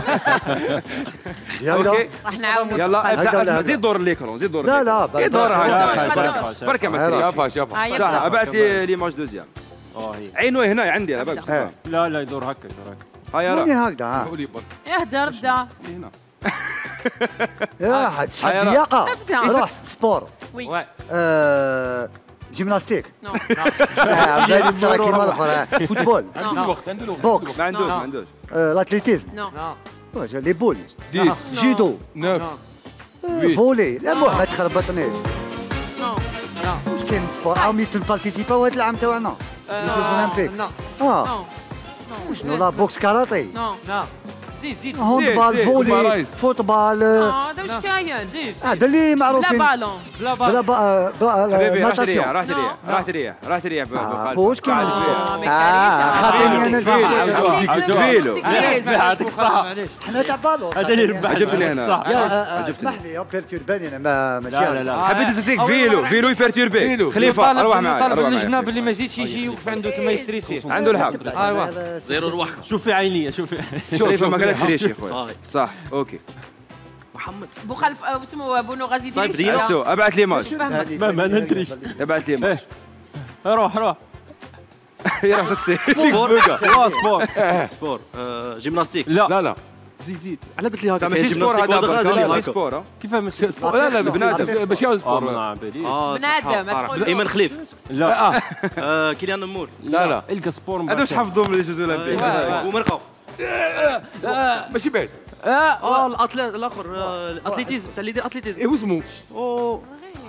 يلا راح نعاونوا. يلا اسمع زيد دور ليكرون، زيد دور. لا لا دور هكا بركه ما شافها شافها صح. ابعث لي ليماج دوزيام. اه هي عينو هنا عندي انا باك. لا لا يدور هكا يدور هكا. هيا ماني راه هكذا. قولي برك اهدر ابدا. هنا يا حد شحال دياقه ابدا. روح سبور. وي آه، جيمناستيك. نو بالي ترى كيما الاخر. فوتبول. عنده الوقت عنده الوقت. بوكس. ما عندوش ما عندوش. الاتليتيزم. نو واش لي بول. ديس جودو. نوف فولي. لا مو ما تخربطنيش. نو واش كاين سبور عاومي تنبارتيسيباو هذا العام تاعنا جوز اولمبيك. اه نو شنو لا بوكس كاراتي. نو زيد زيد هوندبال زيد. فولي بارايز. فوتبال. اه هذا واش كاين؟ زيد هذا اللي لا معروفين. بالون. بلا بلا بال با حبيبي راح تريح ناتاسيون. راح تريح راح تريح راح تريح. واش كاين آه، السبور؟ ميكانيك. اه خاطيني انا فيلو. يعطيك الصحة. حنا تاع بالو. هذا اللي ربح. عجبتني أنا. صح. يا اسمح لي بيرتورباني انا ما ماشي. لا لا لا حبيت نزيد فيلو فيلو يبرتوربي. خليفه اروح معاك طالب اروح الجناب معاك. اللي ما يزيدش يجي يوقف عنده ثم يستريسي. عنده الحق. ايوا زيرو روحكم. شوف في عينيه شوف خليفه ما قالت تريش يا خويا. صاي صح اوكي. محمد بو خلف آه، اسمه بونو غازي صايب يدير دينا. اسو ابعث لي ماج. ما ما ندريش. ابعث لي ماج. روح روح يا راسك سي. سبور لا سبور. سبور آه، جيمناستيك. لا لا لا زيد زيد على قلت لي هكا ماشي سبور هذا ماشي سبور. كيف ماشي لا لا بنادم ماشي اه سبور. ما بالي. اه بنادم ما تقول ايمن خليف. لا آه، كيليان نمور. لا لا القى سبور هذا واش حفظوا من الجوز اولمبيك. ومرقه. ماشي بعيد. اه الاتليت الاخر آه، الاتليتيزم تاع اللي يدير اتليتيزم. ايه واسمو؟ او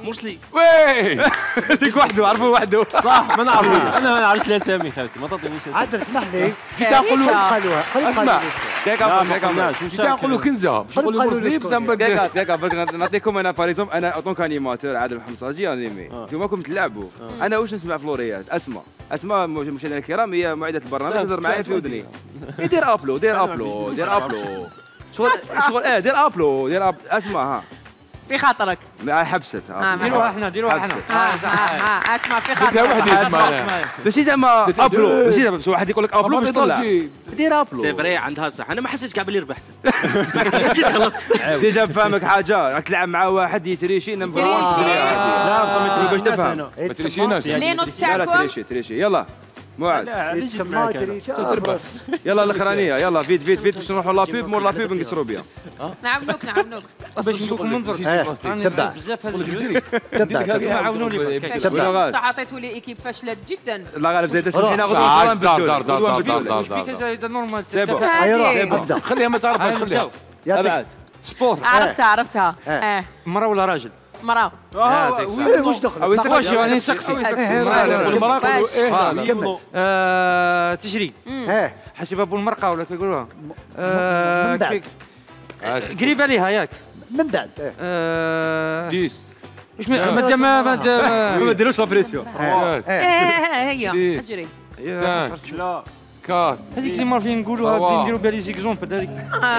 موسلي وي ديك وحده عرفوا وحده صح ما نعرفش انا ما نعرفش الاسامي خالتي ما تعطينيش اسامي عاد اسمح لي جيت نقول له قالوها اسمع كيك جيت نقول له كنزه نقول له موسلي بزعما كيك كيك برك نعطيكم انا باريزوم انا اطونك انيماتور عادل الحمصاجي انيمي انتوما كنتم تلعبوا انا واش نسمع في لوريات اسماء اسماء مشاهدينا الكرام هي معده البرنامج تهضر معايا في ودني دير ابلو دير ابلو دير ابلو شغل شغل اه دير ابلو دير أب... اسمع ها في خاطرك حبست ديروها احنا ديروها احنا ها اسمع في خاطرك قلتها وحدي اسمع ماشي زعما ابلو ماشي زعما واحد يقول لك ابلو باش يطلع دير ابلو سي فري عندها صح انا ما حسيتش كاع بلي ربحت نسيت غلطت ديجا فاهمك حاجه راك تلعب مع واحد يتريشي نمبر لا باش تفهم ما تريشيناش لي نوت لا تاعكم تريشي تريشي يلا موعد يتسمى تريشة يلا الاخرانيه يلا فيت فيت فيت باش نروحوا لابيب مور لابيب نقصروا بها نعاونوك نعاونوك باش ندوك المنظر تبع بزاف هذا تبع عاونوني بصح عطيتوا لي ايكيب فاشله جدا لا غالب زيد سمحينا دار دار دار دار بيك زايد نورمال ابدا خليها ما تعرفهاش خليها ابعد سبور عرفتها عرفتها اه مرة ولا راجل مراه واش دخل او واش يعني نسقسي المراه يقولوا كمل آه، تجري اه حسب ابو المرقه ولا كيقولوها من بعد قريبه ليها ياك من بعد ديس واش ما ما ما ما ديروش لا بريسيون هي اجري لا كات هذيك اللي مارفين نقولوها بدي نديروا بها لي زيكزومبل هذيك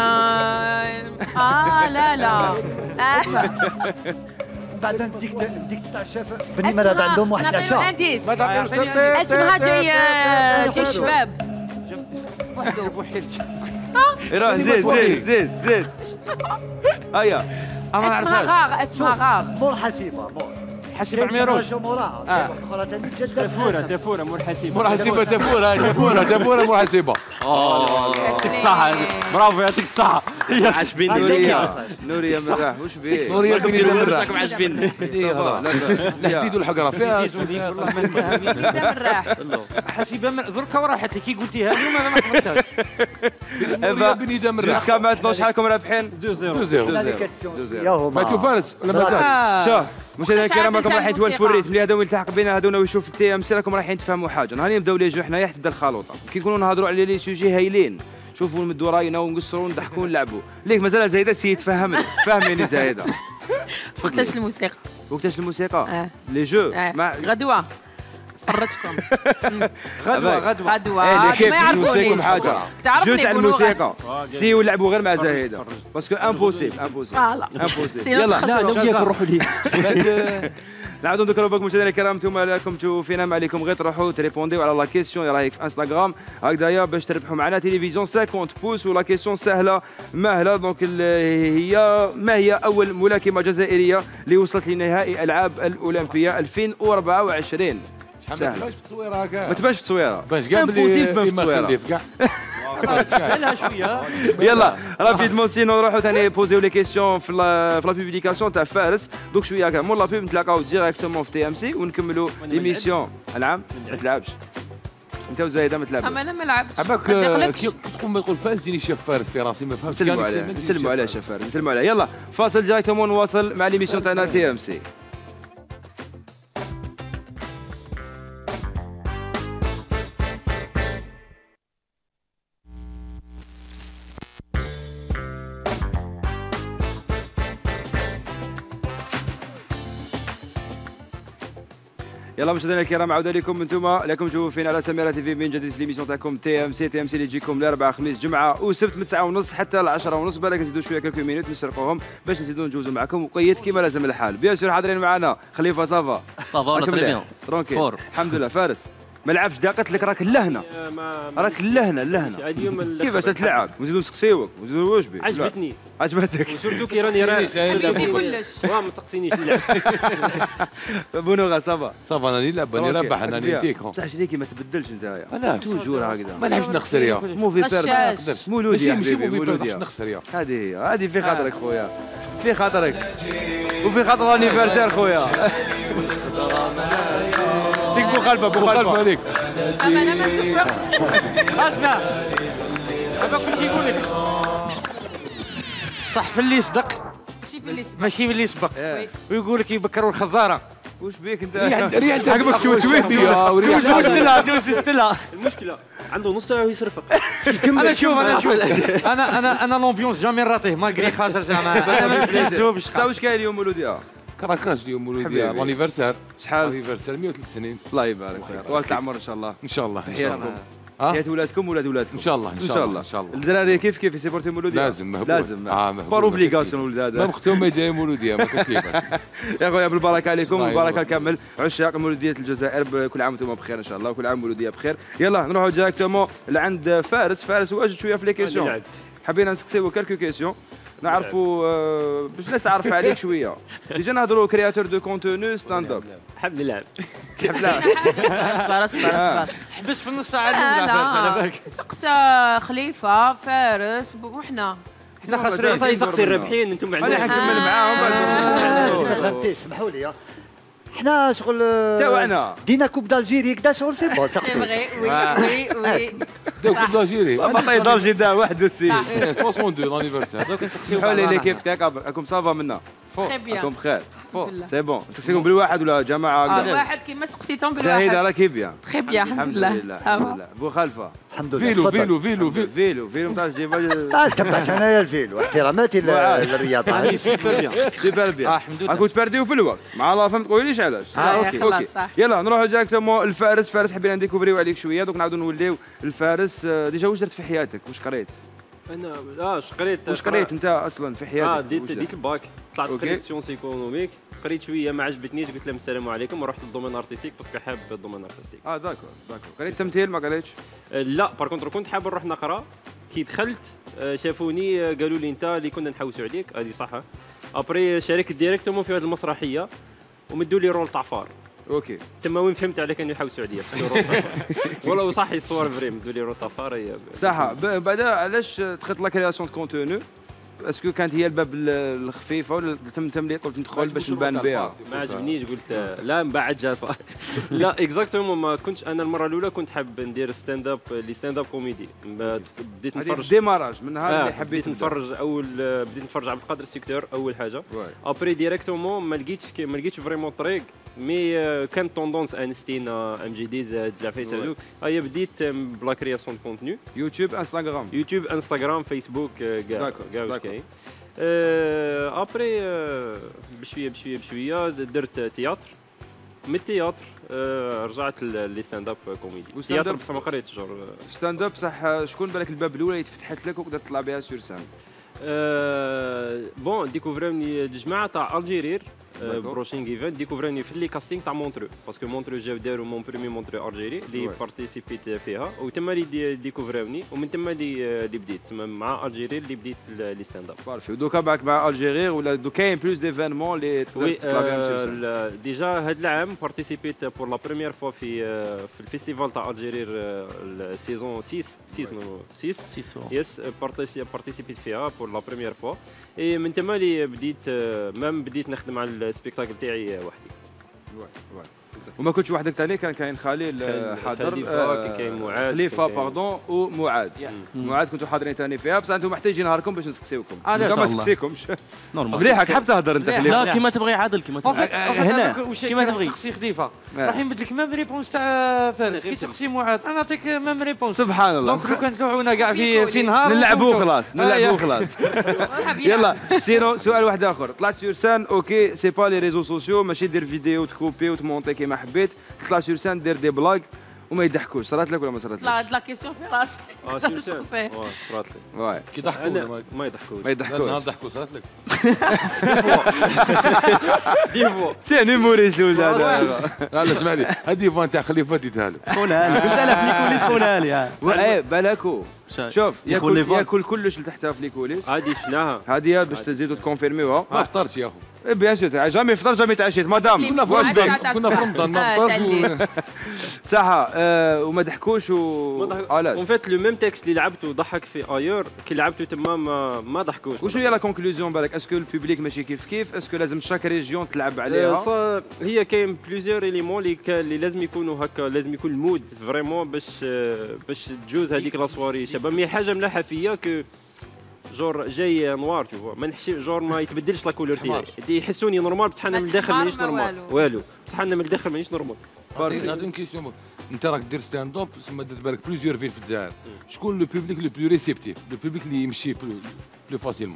اه لا لا بعد نديك نديك تاع الشفا بني مرض عندهم واحد العشاء اسمها جاي جاي شباب وحده روح زيد زيد زيد زيد هيا انا ما اسمها نعرفهاش غاغ اسمها غاغ مور حسيبه مور حسيبه عميروش موراها اخرى ثاني جدا تفوره تفوره مور حسيبه مور حسيبه تفوره تفوره تفوره مور حسيبه يعطيك الصحة برافو يعطيك الصحة عجبني نوريا نوريا مرح واش بيه نوريا بني مرح راكم عاجبيني الحديد والحقره فيها والله ما مرح حسيبه دركا وراحت لي كي قلتيها اليوم انا ما حفظتهاش نوريا بني مرح جوسكا ماتنو شحال راكم رابحين دو زيرو دو زيرو يا هما ماتيو فارس ولا مازال شوف مشاهدينا الكرام راكم رايحين تولفوا الريتم اللي هذا يلتحق بنا هذونا ويشوف التي ام سي راكم رايحين تفهموا حاجه نهار نبداو لي جو حنايا تبدا الخلوطه كي نكونوا نهضروا على لي سوجي هايلين شوفوا نمدوا راينا ونقصروا ونضحكوا ونلعبوا ليك مازال زايده سي تفهمني فهميني زايده وقتاش الموسيقى وقتاش الموسيقى اه لي جو اه غدوه فرجتكم غدوه غدوه غدوه ايه ما كيف يعرفونيش نوصيكم حاجه تعرفني جو تاع الموسيقى سي ولعبوا غير مع زاهده باسكو امبوسيبل امبوسيبل فوالا امبوسيبل يلا يلا لو ياك نروحوا ليه نعاودوا نذكروا بكم مشاهدينا الكرام انتم راكم تشوفوا فينا ما عليكم غير تروحوا تريبونديو على لا كيسيون اللي راهي في انستغرام هكذايا باش تربحوا معنا تلفزيون خمسين بوس ولا كيسيون سهله ماهله دونك هي ما هي اول ملاكمه جزائريه اللي وصلت لنهائي العاب الاولمبيه ألفين وأربعة وعشرين سهله ما تبانش في التصويره باش كاع امبوسيبل تبان في التصويره لها شويه يلا رابيدمون سينو نروحوا ثاني بوزيو لي كيسيون في لا في لا بوبليكاسيون تاع فارس دوك شويه كاع مور لا بوب نتلاقاو ديريكتومون في تي ام سي ونكملوا ليميسيون نعم ما تلعبش انت وزايده ما تلعبش اما انا ما لعبتش عباك كي تقوم تقول فارس جيني شاف فارس في راسي ما فهمتش نسلموا عليه نسلموا عليه شاف فارس نسلموا عليه يلا فاصل ديريكتومون نواصل مع ليميسيون تاعنا تي ام سي يلا مشاهدينا الكرام عوده لكم انتم لكم تشوفوا فينا على سميرة تي في من جديد في ليميسيون تاعكم تي ام سي تي ام سي اللي تجيكم الاربعاء خميس جمعه وسبت من تسعة ونص حتى ل عشرة ونص بالك نزيدوا شويه كلكو مينوت نسرقوهم باش نزيدوا نجوزوا معكم وقيت كيما لازم الحال بيان سور حاضرين معنا خليفه صافا صافا ولا تري بيان ترونكيل الحمد لله فارس ما لعبش دا قلت لك راك اللهنه راك اللهنه اللهنه كيفاش تلعب ونزيدوا نسقسيوك ونزيدوا واش بيه عجبتني عجبتك وسورتو كي راني راه كلش واه ما تسقسينيش نلعب بونوغا صافا صافا انا نلعب راني رابح انا نتيك بصح شريكي ما تبدلش انت لا توجور هكذا ما نحبش نخسر يا موفي بير مولودي ماشي ماشي موفي بير نخسر يا هذه هي هذه في خاطرك خويا في خاطرك وفي خاطر انيفرسير خويا ديك مخالفه مخالفه عليك اما انا ما نسوقش اسمع هذا كل شيء يقول لك صح في اللي صدق شي ماشي باللي سبق ويقول لك يبكروا الخضاره. واش بيك انت؟ ريح انت عجبك توسويتي توسوست توسوست لها. المشكله عنده نص ساعه ويصرفق. انا شوف انا شوف انا انا انا لومبيونس جامي نراطيه مالغري خاسر زعما بليزو باش واش كاين اليوم مولوديه؟ كراكاش اليوم مولوديه لونيفرسير. شحال لونيفرسير مية وثلاث سنين. الله يبارك فيك طوال العمر ان شاء الله. ان شاء الله. تحياتكم. تحيات ولادكم ولاد ولادكم. ان شاء الله ان شاء الله ان شاء الله. الدراري كيف كيف يسيبورتي مولوديه؟ لازم مهبول. لازم اه مهبول. بار اوبليغاسيون ولد هذا. ما مختوم ما جاي مولوديه ما كيف كيف. يا خويا بالبركه عليكم والبركه الكامل عشاق مولوديه الجزائر كل عام وانتم بخير ان شاء الله وكل عام مولوديه بخير. يلا نروحوا ديريكتومون لعند فارس. فارس واجد شويه في لي كيسيون حبينا نسقسيو كالكو كيسيون نعرفوا آه باش الناس تعرف عليك شويه. ديجا نهضروا كرياتور دو كونتوني ستاند اب. حب نلعب تحب تلعب. اصبر اصبر اصبر حبس في النص ساعه الاولى فارس على بالك. سقسا خليفه فارس وحنا احنا خاسرين. صاي سقسي الرابحين انتم انا حنكمل معاهم. انت ما فهمتيش اسمحوا لي حنا شغل تاعنا دينا كوب دالجيري كدا شغل سي بون سقسي. وي وي وي داو كوب دالجيري. بطاي دالجي دا واحد وستين. اثنين وستين لونيفرسير. دوك نسقسيو حول لي كيف تاعك راكم صافا منا؟ تري بيان راكم بخير؟ سي بون نسقسيكم بالواحد ولا جماعه؟ بالواحد كيما سقسيتهم بالواحد. زاهد راكي بيان. تري بيان الحمد لله. الحمد لله. بو خلفه الحمد لله. فيلو فيلو فيلو فيلو فيلو نتاع جيب. لا تبعش انايا الفيلو احتراماتي للرياضه. سوبر بيان. راكم تبرديو في الوقت مع الله فهمت تقوليش علاش. اوكي يلا نروحوا ديريكتومون الفارس. فارس حبينا نديكوفريو عليك شويه دوك نعاودوا نوليو الفارس. ديجا واش درت في حياتك واش قريت؟ انا اه اش قريت واش قريت انت اصلا في حياتك؟ اه ديت ديت الباك طلعت قريت سيونس ايكونوميك قريت شويه ما عجبتنيش قلت لهم السلام عليكم ورحت للدومين ارتستيك باسكو حاب الدومين ارتستيك. اه داكور داكور. قريت تمثيل ما قريتش؟ آه لا بار كونتر كنت حاب نروح نقرا كي دخلت آه شافوني آه قالوا لي انت اللي كنا نحوسوا عليك هذه صح. ابري شاركت ديريكتومون في هذه المسرحيه ومدوا لي رول تاع فار. اوكي تما وين فهمت على كانوا يحوسوا عليا والله صح الصور فريم مدوا لي رول تاع فار. صح بعدا علاش دخلت لا كرياسيون دو كونتوني؟ اسكو كانت هي الباب الخفيفه ولا تم تم لي قلت ندخل باش نبان بها؟ ما عجبنيش قلت لا من بعد جافا. لا اكزاكتومون ما كنتش انا المره الاولى كنت حاب ندير ستاند اب لي ستاند اب كوميدي. بديت نتفرج ديماراج من نهار اللي آه حبيت بديت نتفرج اول بديت نتفرج عبد القادر السيكتور اول حاجه. ابري ديريكتومون ما لقيتش ما لقيتش فريمون طريق مي كان توندونس انستين ام جي ديز العفايس هذوك. هيا بديت بلا كرياسيون دو كونتوني يوتيوب انستغرام يوتيوب انستغرام فيسبوك كاع كاع واش كاين. ابري بشويه بشويه بشويه درت تياتر من التياتر رجعت لي ستاند اب كوميدي. تياتر بصح ما قريتش جور ستاند اب صح. شكون بالك الباب الاولى اللي تفتحت لك وقدرت تطلع بها سور سان؟ بون ديكوفروني الجماعه تاع الجيرير بروشينغ ايفنت ديكوفروني في اللي كاستينغ تاع مونترو باسكو مونترو جاو داروا مون بريمي مونترو الجيري اللي بارتيسيبيت فيها وتما اللي ديكوفروني ومن تما اللي اللي بديت تما مع الجيري اللي بديت لي ستاند اب. بارفي ودوكا باك مع الجيري ولا دو كاين بلوس ديفينمون اللي تقدر تطلع بهم سور سان؟ ديجا هذا العام بارتيسيبيت بور لا بروميير فوا في في الفيستيفال تاع الجيري السيزون ستة ستة ستة يس بارتيسيبيت فيها بور لا بروميير فوا اي من تما اللي بديت مام بديت نخدم على السبيكتاكل تاعي وحدي. وما كنتش وحدك ثاني كان كاين خليل حاضر خليفه كاين معاذ خليفه باردون ومعاذ. معاذ كنتوا حاضرين ثاني فيها بصح انتم محتاجين نهاركم باش نسقسيوكم. انت ما سقسيكمش مليحه حاب تهضر انت خليفه. لا كيما تبغي عادل كيما تبغي هنا كيما تبغي تسقسي خليفه راح يمد لك ميم ريبونس تاع فارس كي تسقسي معاذ انا نعطيك ميم ريبونس. سبحان الله. دونك لو كان تلوعونا كاع في في نهار نلعبوا خلاص نلعبوا خلاص. يلا سينو سؤال واحد اخر. طلعت سور سان اوكي سي با لي ريزو سوسيو ماشي دير فيديو تكوبي وتمونتي كيما حبيت تطلع سور سان دير دي بلاك وما يضحكوش. صرات لك ولا ما صرات لك؟ لا لا كيسيون في راسي. اه سور سان صرات لي. واي كي ضحكوا ما يضحكوش ما يضحكوش يضحكوش ضحكوا صرات لك. ديفو سي نيموريس ولا لا لا اسمع لي هذه فان تاع خليفه ديتها له. خونا لي قلت لها في لي كوليس خونا لي. ايه بالكو شوف ياكل ياكل كلش اللي تحتها في لي كوليس. هذه شفناها هذه باش تزيدوا تكونفيرميوها. ما فطرتش يا اخو. بيان سور جامي فطر جامي تعشيت مدام واش بك كنا في رمضان ما فطرش صح. وما ضحكوش و علاش اون فيت لو ميم تيكست اللي لعبته ضحك في ايور كي لعبته تما ما ما ضحكوش. وشو هي لا كونكلوزيون بالك؟ اسكو البوبليك ماشي كيف كيف؟ اسكو لازم شاك ريجيون تلعب عليها؟ هي كاين بليزيور اليمون اللي اللي لازم يكونوا هكا لازم يكون المود فريمون باش باش تجوز هذيك لا سواري شباب. مي حاجه ملاحه فيا كو جور جاي نوار تو ما نحشي جور ما يتبدلش لا كولور تاعي يحسوني نورمال بصح انا من الداخل مانيش نورمال والو بصح انا من الداخل مانيش نورمال. هذه اون كيسيون انت راك دير ستاند اب تسمى درت بالك بليزيور فيل في الجزائر شكون لو بوبليك لو بلو ريسيبتيف لو بوبليك اللي يمشي بلو فاسيلمون؟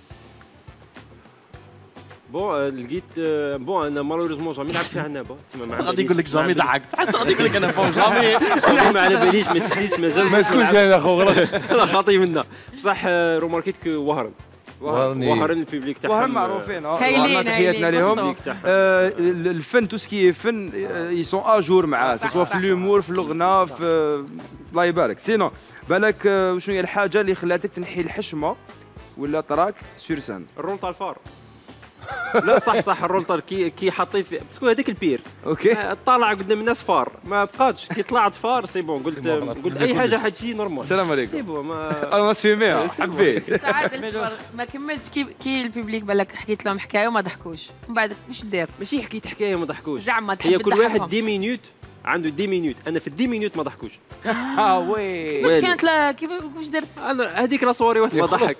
بون لقيت بون انا مالوريزمون جامي لعبت فيها عنابه تسمى غادي يقول لك جامي ضحكت حتى غادي يقول لك انا بون جامي ما على باليش ما تسديتش مازال ما تكونش انا اخو غلط لا خاطي منا بصح روماركيت كو وهرن وهرن البيبليك تاعهم وهرن معروفين هايلين تحياتنا لهم. الفن تو سكي فن يسون اجور معاه سواء في الهيومور في الغناء في الله يبارك. سينو بالك شنو هي الحاجه اللي خلاتك تنحي الحشمه ولا تراك سور سان؟ الرول تاع الفار. لا صح صح الرولتر كي كي حطيت فيه باسكو هذاك البير اوكي طالع قدام الناس فار ما بقاتش كي طلعت فار سي بون قلت قلت اي حاجه حتجي نورمال. السلام عليكم. سي بون ما انا سيميها حبيت. ساعات الصبر ما كملتش كي كي الببليك بالك حكيت لهم حكايه وما ضحكوش من بعد واش دير؟ ماشي حكيت حكايه ما ضحكوش زعما تحب هي كل واحد دي مينوت عنده دي مينوت انا في الدي مينوت ما ضحكوش. اه وي كيفاش كانت لا كيف واش درت؟ انا هذيك لا صوري واحد ما ضحك.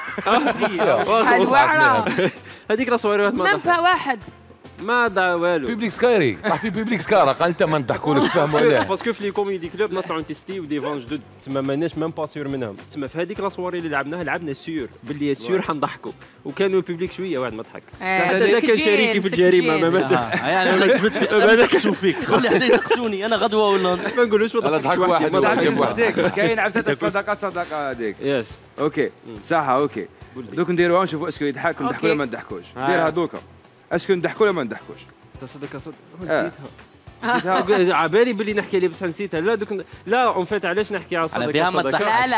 هذيك لا صوري واحد ما ضحك. ما واحد ما دا والو. بيبليك سكايري طاح في بيبليك سكارا قال انت ما نضحكولكش فاهم ولا؟ باسكو في لي كوميدي كلوب نطلعوا نتيستيو دي فان جدد تما ماناش ميم با سيور منهم تما في هذيك لا صواري اللي لعبناها لعبنا سيور باللي سيور حنضحكوا وكانوا البيبليك شويه واحد ما ضحك. هذا كان شريكي في الجريمه ما مات. يعني انا جبت في انا نقشوا فيك خلي حتى يسقسوني انا غدوه ولا ما نقولوش انا ضحك واحد ما جاب واحد. كاين عبسه الصدقه صدقه هذيك. يس اوكي صح اوكي دوك نديروها نشوفوا اسكو يضحك نضحكوا ولا ما نضحكوش. ديرها دوكا اسكو نضحكوا ولا ما نضحكوش. صدق صدق نسيتها نسيتها عبالي باللي نحكي عليه بس نسيتها. لا دوك لا اون فيت علاش نحكي على صدق بها ما تضحكش لا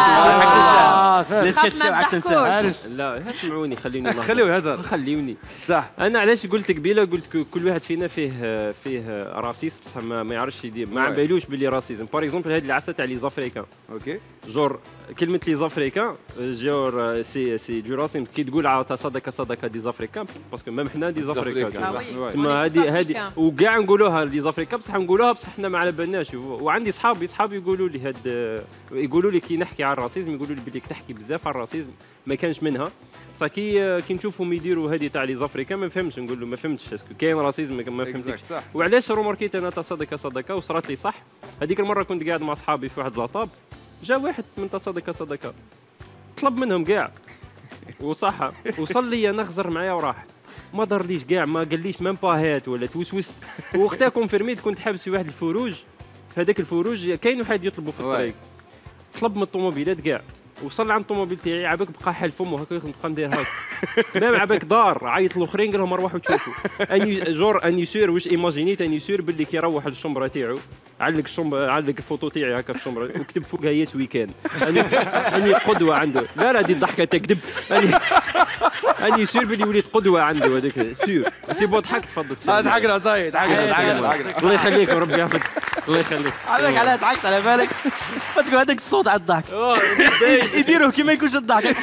لا ليش كتساوعك تنسى لا اسمعوني خليوني خليوه يهضر خليوني صح. انا علاش قلت قبيله قلت كل واحد فينا فيه فيه راسيست بصح ما, ما يعرفش يدير ما عبالوش باللي راسيزم. باغ اكزومبل هذه العفسه تاع لي زافريكان اوكي جور كلمه لي زافريكان جور سي سي دو راسيزم كي تقول على صدقه صدقه دي زافريكان باسكو ميم حنا دي زافريكان تما هذه هذه وكاع نقولوها لي زافريكان بصح نقولوها بصح حنا ما على بالناش. وعندي صحابي صحابي يقولوا لي هاد يقولوا لي كي نحكي على الراسيزم يقولوا لي بلي تحكي بزاف على الراسيزم ما كانش منها بصح كي كي نشوفهم يديروا هذه تاع لي زافريكان ما فهمتش نقول له ما فهمتش اسكو كاين راسيزم ما فهمتش. وعلاش روماركيت انا تاع صدقه صدقه وصرات لي صح. هذيك المره كنت قاعد مع صحابي في واحد لاطاب جا واحد من تصدقه صدقه طلب منهم كاع وصح وصل لي انا خزر معايا وراح ما ضرليش كاع ما قاليش ميم با هات ولا توسوست. وقتها كونفيرميت كنت حابس في واحد الفروج في هذاك الفروج كاين واحد يطلبوا في الطريق طلب من الطوموبيلات كاع وصل عند الطوموبيل تاعي عباك بقى حال فمه هكا نبقى ندير هاك مام عباك دار عيط الاخرين قال لهم روحوا تشوفوا اني جور اني سير واش ايماجينيت اني سير باللي كي يروح للشمبره تاعو علق الشمبره علق الفوتو تاعي هكا في الشمبره وكتب فوقها يس ويكان اني اني قدوه عنده. لا لا دي الضحكه تكذب اني اني سير باللي وليت قدوه عنده هذاك سير سي بو ضحك تفضل ضحكنا صاي ضحكنا ضحكنا الله يخليك وربي يحفظك الله يخليك. عليك على ضحكت على بالك باسكو هذاك الصوت على الضحك يديروه كي ما يكونش الضحك.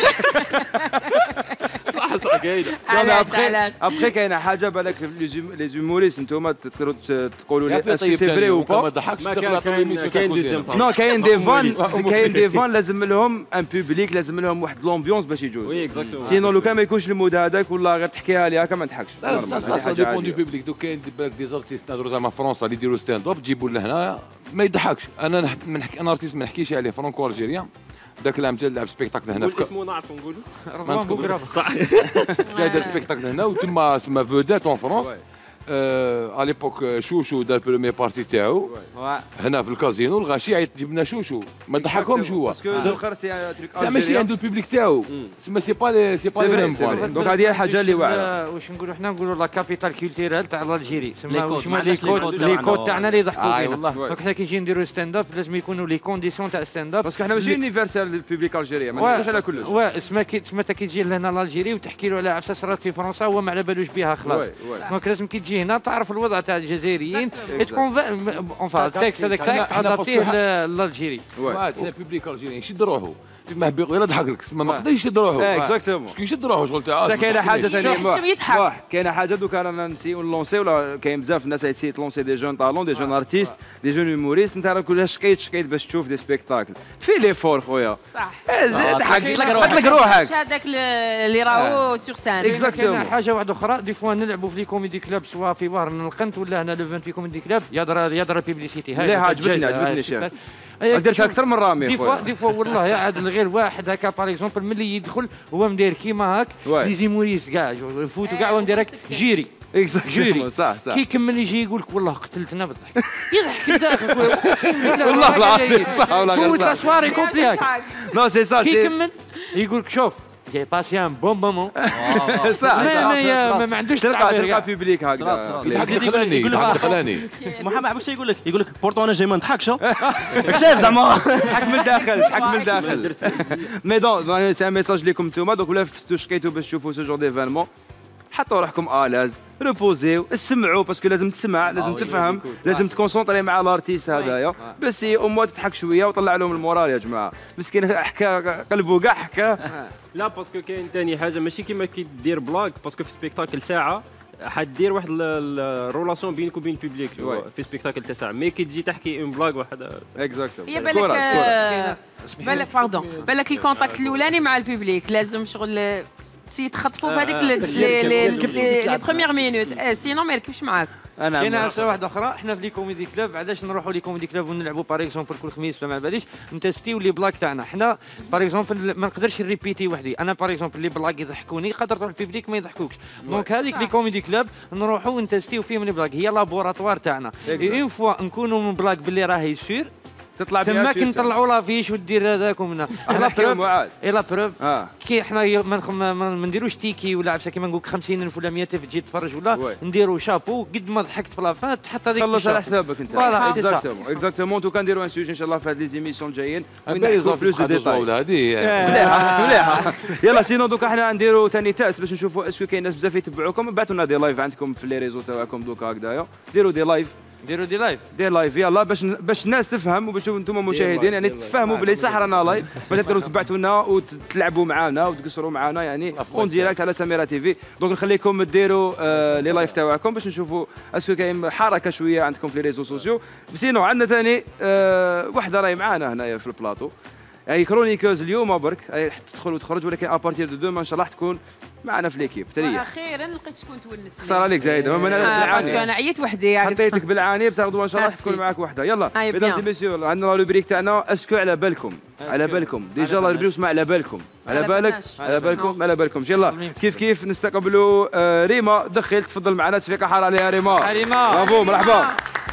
صح صح كاينه. علاش ابخي كاينه حاجه بالك لي زوموريست انتوما تقدروا تقولوا لي سي فري و با ما ضحكش كاين نو كاين دي فان كاين دي فان لازم لهم ان بوبليك لازم لهم واحد لومبيونس باش يجوز. وي اكزاكتومون سينو لو كان ما يكونش المود هذاك ولا غير تحكيها لي هكا ما نضحكش. لا سا سا ديبون دو بوبليك. دوك كاين بالك دي زارتيست نهضروا زعما فرنسا اللي يديروا ستاند اب تجيبوا لهنا ما يضحكش. انا نحكي انا ارتيست ما نحكيش عليه فرانكو الجيريان ذاك العام جا لعب سبيكتاكل هنا في اسمه نعرفوا نقولوا رمضان بوغرافا صح جا دار سبيكتاكل هنا وتما سما فودات اون فرونس ا ليبوك شوشو دار بروميير بارتي تاعو هنا في الكازينو الغاشي عيط جبنا شوشو ما ضحكهمش هو باسكو الاخر سي تريك سي ماشي عنده البوبليك تاعو سما سي با سي با لي ميم. دونك هذه الحاجه اللي واعره. واش نقولوا حنا نقولوا لا كابيتال كولتورال تاع الجيري سما واش ما لي كود لي كود تاعنا اللي يضحكوا اي بينا. والله دونك حنا كي نجي نديروا ستاند اب لازم يكونوا لي كونديسيون تاع ستاند اب باسكو حنا ماشي يونيفرسال للبوبليك الجيري ما نهضرش على كلش. واه اسمها كي اسمها كي تجي لهنا لالجيري وتحكي له على عفسه صرات في فرنسا هو ما على بالوش بها خلاص. دونك لازم كي تجي هنا تعرف الوضع تاع الجزائريين تكون اونفا التكست هذاك تاعك تادابتيه للجيري. هنا بوبليك الجيري يشد روحه مهبي غير ضحك لك تسمى ما قدرش يشد روحه اكزاكتومون باسكو يشد روحه شغل تاع كاينه حاجه ثانيه يضحك كاينه حاجه دوكا رانا نسيو نلونسي ولا كاين بزاف الناس يسيو تلونسي دي جون طالون دي جون ارتيست دي جون هيموريست انت راه كلها شقيت شقيت باش تشوف دي سبيكتاكل في لي فور خويا صح ضحك لك روحك هذاك اللي راهو سور سان اكزاكتومون حاجه واحده اخرى دي فوا نلعبوا في لي كوميدي كلوب سواء في وهر من القنت ولا هنا لو في كوميدي كلوب يضرب يضرب بيبليسيتي هاي لا عجبتني عجبتني شيخ درتها اكثر من رامي دي فوا دي فوا والله عاد غير واحد هكا باغ اكزومبل ملي يدخل هو مدير كيما هاك لي زيموريست كاع يفوتوا كاع وهو مدير جيري اكزاكتومون صح صح كي يكمل يجي يقول لك والله قتلتنا بالضحك يضحك داخل والله العظيم صح والله غير فوت سواري كومبلي هاك نو سي سا كي يكمل يقول لك شوف جاي باسي ان بون مومون صح ما ما عندوش تلقى تلقى بيبليك هكذا دخلاني يقول لك دخلاني محمد عباك شي يقول لك يقول لك بورتو انا جاي ما نضحكش شايف زعما ضحك من الداخل ضحك من الداخل مي دون سي ان ميساج ليكم نتوما دونك ولا فتو شقيتو باش تشوفوا سو جور ديفينمون حطوا روحكم الاز ريبوزيو اسمعوا باسكو لازم تسمع لازم تفهم لازم تكونسونطري مع الارتيست هذايا بس اموا تضحك شويه وطلع لهم المورال يا جماعه مسكين حكى قلبه كاع حكى لا باسكو كاين ثاني حاجه ماشي كيما كي دير بلاك باسكو في سبيكتاكل ساعه حدير واحد الرولاسيون بينك وبين البوبليك في سبيكتاكل تاع ساعه مي كي تجي تحكي اون بلاك واحده اكزاكتومون هي بالك بالك باردون بالك الكونتاكت الاولاني مع البوبليك لازم شغل تخطفوا في هذيك لي بروميير مينوت سينو ما يركبش معاك انا كاينه عفسه واحده اخرى احنا في لي كوميدي كلوب علاش نروحوا لي كوميدي كلوب ونلعبوا باغ اكزومبل كل خميس ولا ما باليش نتستيو لي بلاك تاعنا حنا باغ اكزومبل ما نقدرش نريبيتي وحدي انا باغ اكزومبل لي بلاك يضحكوني قدر تروح البيبليك ما يضحكوكش دونك هذيك لي كوميدي كلوب نروحوا ونتستيو فيهم لي بلاك هي لابوراتوار تاعنا اون فوا نكونوا من بلاك باللي راهي سور تطلع بها تما كي نطلعوا لافيش ودير هذاك ومن لا بروف اي لا بروف كي حنا ما نديروش تيكي ولا عفسه كيما نقول لك خمسين ألف ولا مية ألف تجي تفرج ولا نديروا شابو قد ما ضحكت في لافان تحط هذيك خلص على حسابك انت فوالا اكزاكتومون اكزاكتومون تو كنديروا ان سوجي ان شاء الله في هاد لي زيميسيون جايين وين نحكوا بلوس دو ديتاي هذه مليحه مليحه يلا سينو دوكا حنا نديروا ثاني تاس باش نشوفوا اسكو كاين ناس بزاف يتبعوكم ابعثوا لنا دي لايف عندكم في لي ريزو تاعكم دوكا هكذايا ديروا دي لايف ديروا دي لايف دير لايف يلا باش باش الناس تفهم وباش انتم مشاهدين يعني تفهموا بلي صح رانا لايف باش تقدروا تبعثوا لنا وتلعبوا معنا وتقصروا معنا يعني اون ديريكت على سميرة تيفي دونك نخليكم ديروا آه لي لايف تاعكم باش نشوفوا اسكو كاين حركه شويه عندكم في لي ريزو سوسيو سينو عندنا ثاني آه وحده راهي معنا هنايا في البلاطو اي كرونيكوز اليوم برك تدخل وتخرج ولكن ابارتير دو دوما ان شاء الله تكون معنا في ليكيب تريا اخيرا لقيت شكون تونس خساره عليك زايده ما انا باسكو انا عييت وحدي حطيتك بالعاني بصح غدوه ان شاء الله تكون معك وحده يلا ميدام ميسيو عندنا لا روبريك تاعنا اسكو على بالكم على بالكم ديجا لا روبريك اسمها على بالكم على بالك على بالكم على بالكم يلا كيف كيف نستقبلوا ريما دخل تفضل معنا تصفيقه حار عليها ريما ريما برافو مرحبا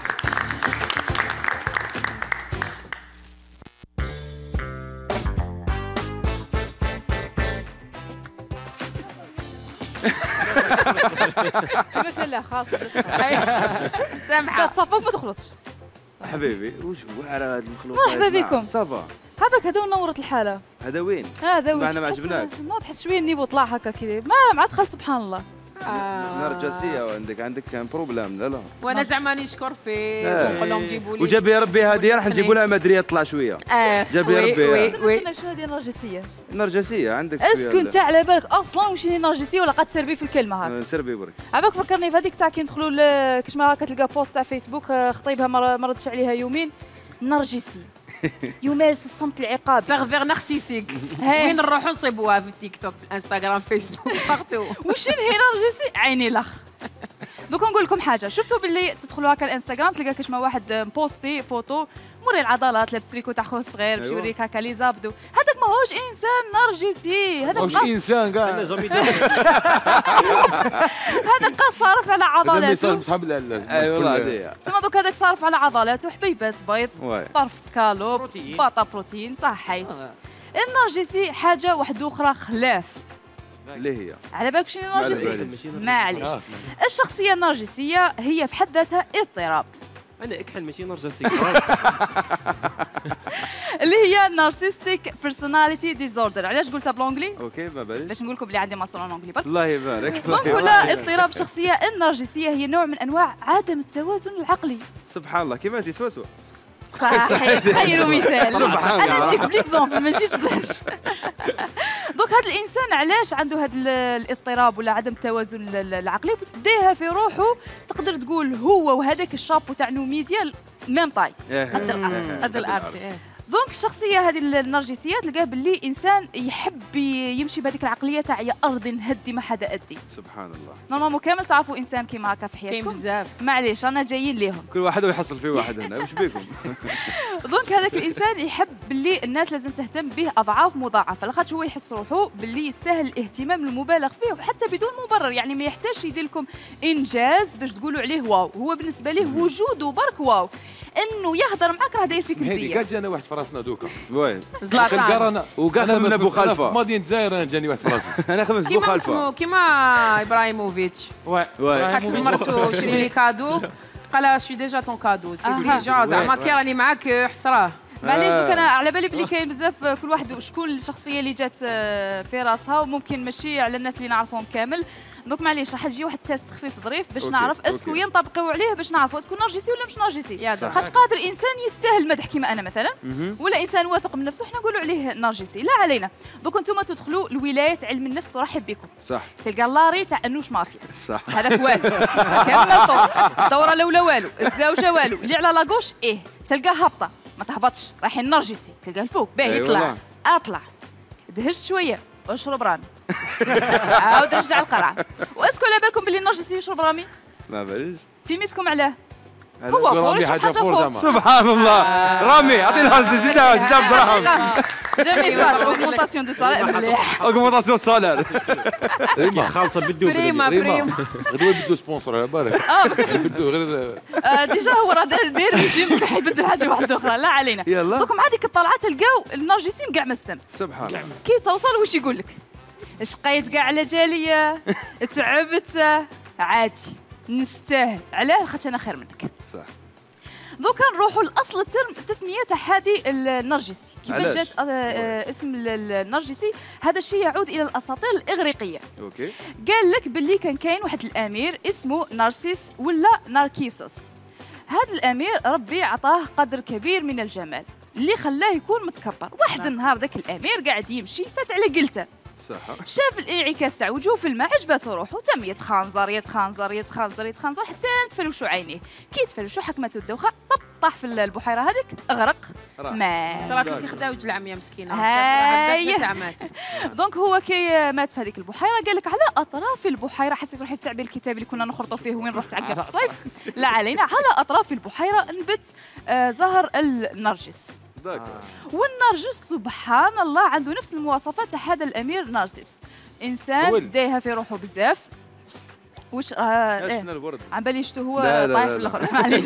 تبارك الله خلاص سامحه تصفق ما تخلصش حبيبي وش واعر هذا المخلوق مرحبا بكم صافا هذاك هذا نورت الحاله هذا وين هذا وين سمعنا ما عجبناك ما تحس شويه النيفو طلع هكا كذا ما مع دخل سبحان الله نرجسيه عندك عندك كان بروبليم لا لا وانا زعما نشكر فيه ونقول لهم جيبوا لي وجاب يا ربي هذه راح نجيبوا لها مدريه تطلع شويه جاب يا ربي وي وي شنو هذه النرجسيه النرجسيه عندك شويه اسكو انت على بالك اصلا واش هي نرجسيه ولا قد تسربي في الكلمه هكا سربي برك عباك فكرني في هذيك تاع كي ندخلوا كاش ما كتلقى بوست تاع فيسبوك خطيبها ما ردش عليها يومين نرجسي يمارس الصمت العقاب بيرفير نارسيسيك وين نروحوا نصيبوها في التيك توك في الانستغرام فيسبوك بارتو وشن هي نرجسي عيني لخ دوك نقول لكم حاجه شفتوا باللي تدخلوا هكا الانستغرام تلقى كاش ما واحد بوستي فوتو موري العضلات لابس تريكو تاع خوه صغير باش يوريك هكا لي زابدو هذاك ماهوش انسان نرجسي هذاك ماهوش انسان كاع هذاك صارف على عضلاته بصحاب اي والله تسمى دوك هذاك صارف على عضلاته حبيبات بيض طرف سكالوب باطا بروتين صحيت النرجسي حاجه واحده اخرى خلاف اللي هي على بالك شنو النرجسي معليش الشخصيه النرجسيه هي في حد ذاتها اضطراب انا اكحل ماشي نرجسي اللي هي نارسيستيك بيرسوناليتي ديزوردر علاش قلتها بالانجلي اوكي ما باليش باش نقول لكم بلي عندي ماستر انجلي برك الله يبارك دونك ولا اضطراب الشخصيه النرجسيه هي نوع من انواع عدم التوازن العقلي سبحان الله كيما انت سوسو صحيح خير مثال. انا نجيك بليكزومبل ما نجيش بلاش. دونك هذا الانسان علاش عنده هذا الاضطراب ولا عدم التوازن العقلي؟ بس داها في روحه تقدر تقول هو وهذاك الشابو تاع نوميديا ميم طاي قد الارض قد الارض. دونك الشخصيه هذه النرجسيه تلقاه باللي انسان يحب يمشي بهذيك العقليه تاع يا ارض نهدي ما حدا ادي. سبحان الله. نورمالمون كامل تعرفوا انسان كيما هكا في حياتكم. كاين بزاف. معليش انا جايين ليهم. كل واحد ويحصل فيه واحد هنا واش بيكم. دونك هذاك الانسان يحب باللي الناس لازم تهتم به اضعاف مضاعفه، لاخاطش هو يحس روحه باللي يستاهل الاهتمام المبالغ فيه وحتى بدون مبرر، يعني ما يحتاجش يدير لكم انجاز باش تقولوا عليه واو، هو بالنسبه ليه وجوده برك واو. انه يهضر معاك راه داير فيك مزيان. كان جانا واحد في راسنا دوكا. وين؟ زلاطان. وقال من ابو خلفه. في مدينه الجزائر انا جاني واحد في راسي. انا خدمت في ابو خلفه. كيما كيما ابراهيموفيتش. وي. حكت مرتو شري لي كادو قال لها شي ديجا طون كادو سي ديجا زعما كي راني معاك حصراه. معليش دوك انا على بالي بلي كاين بزاف كل واحد شكون الشخصيه اللي جات في راسها وممكن ماشي على الناس اللي نعرفهم كامل. دونك معليش راح تجي واحد التيست خفيف ظريف باش نعرف اسكو ينطبقوا عليه باش نعرفوا اسكو نرجسي ولا مش نرجسي. خاطر قادر انسان يستاهل المدح كيما انا مثلا ولا انسان واثق من نفسه حنا نقولوا عليه نرجسي لا علينا. دوك انتم تدخلوا لولايه علم النفس ترحب بكم. صح. تلقى اللاري تاع انوش مافيا. صح. هذاك والو كامل طول الدوره الاولى والو الزوجه والو اللي على لاغوش ايه تلقاه هابطه ما تهبطش رايحين نرجسي تلقاه الفوق باهي يطلع اطلع دهشت شويه اشرب رامي عاود رجع القرعه. واسكو على بالكم باللي النرجسي يشرب رامي؟ ما باليش. في ميسكم علاه؟ هو فور يشرب حاجه فور. سبحان الله. رامي عطينا زيدها زيدها بدراهم. جامي صار اوغمونطاسيون دو سالير مليح. اوغمونطاسيون سالير. ريما خالصه بدو بريمه بريمه. غدوه يبدلوا سبونسور على بالك. اه ما كاينش يبدلوا غير. ديجا هو راه داير ريجيم راح يبدل حاجه واحده اخرى لا علينا. دوك مع هذيك الطلعات تلقاو النرجسيم كاع ما استم. سبحان الله. كي توصل واش يقول لك؟ شقيت كاع على جاليه تعبت عادي نستاهل علاه خاطر انا خير منك. صح. دوكا نروحوا لاصل الترم التسميه تاع هذه النرجسي. كيفاش جات آه اسم النرجسي؟ هذا الشيء يعود الى الاساطير الاغريقيه. اوكي. قال لك باللي كان كاين واحد الامير اسمه نارسيس ولا ناركيسوس. هذا الامير ربي عطاه قدر كبير من الجمال اللي خلاه يكون متكبر. واحد النهار ذاك الامير قاعد يمشي فات على قلته. صح. شاف الانعكاس تاع وجهه في الماء عجبته روحه تم يتخنزر يتخنزر يتخنزر يتخنزر حتى تفلوشوا عينيه. كي تفلوشوا حكمته الدوخه طب طاح في البحيره هذيك اغرق ما صرات لك خداو جلعم يا مسكينه. هاي دونك هو كي مات في هذيك البحيره قال لك على اطراف البحيره حسيت روحي في التعبير الكتابي اللي كنا نخرطوا فيه وين رحت عقب الصيف لا علينا على اطراف البحيره نبت آه زهر النرجس. آه. والنرجس سبحان الله عنده نفس المواصفات تاع هذا الامير نارسيس. انسان دايها في روحه بزاف. وش آه ايه الورد عم بالي شتو هو طايح في الاخر معليش.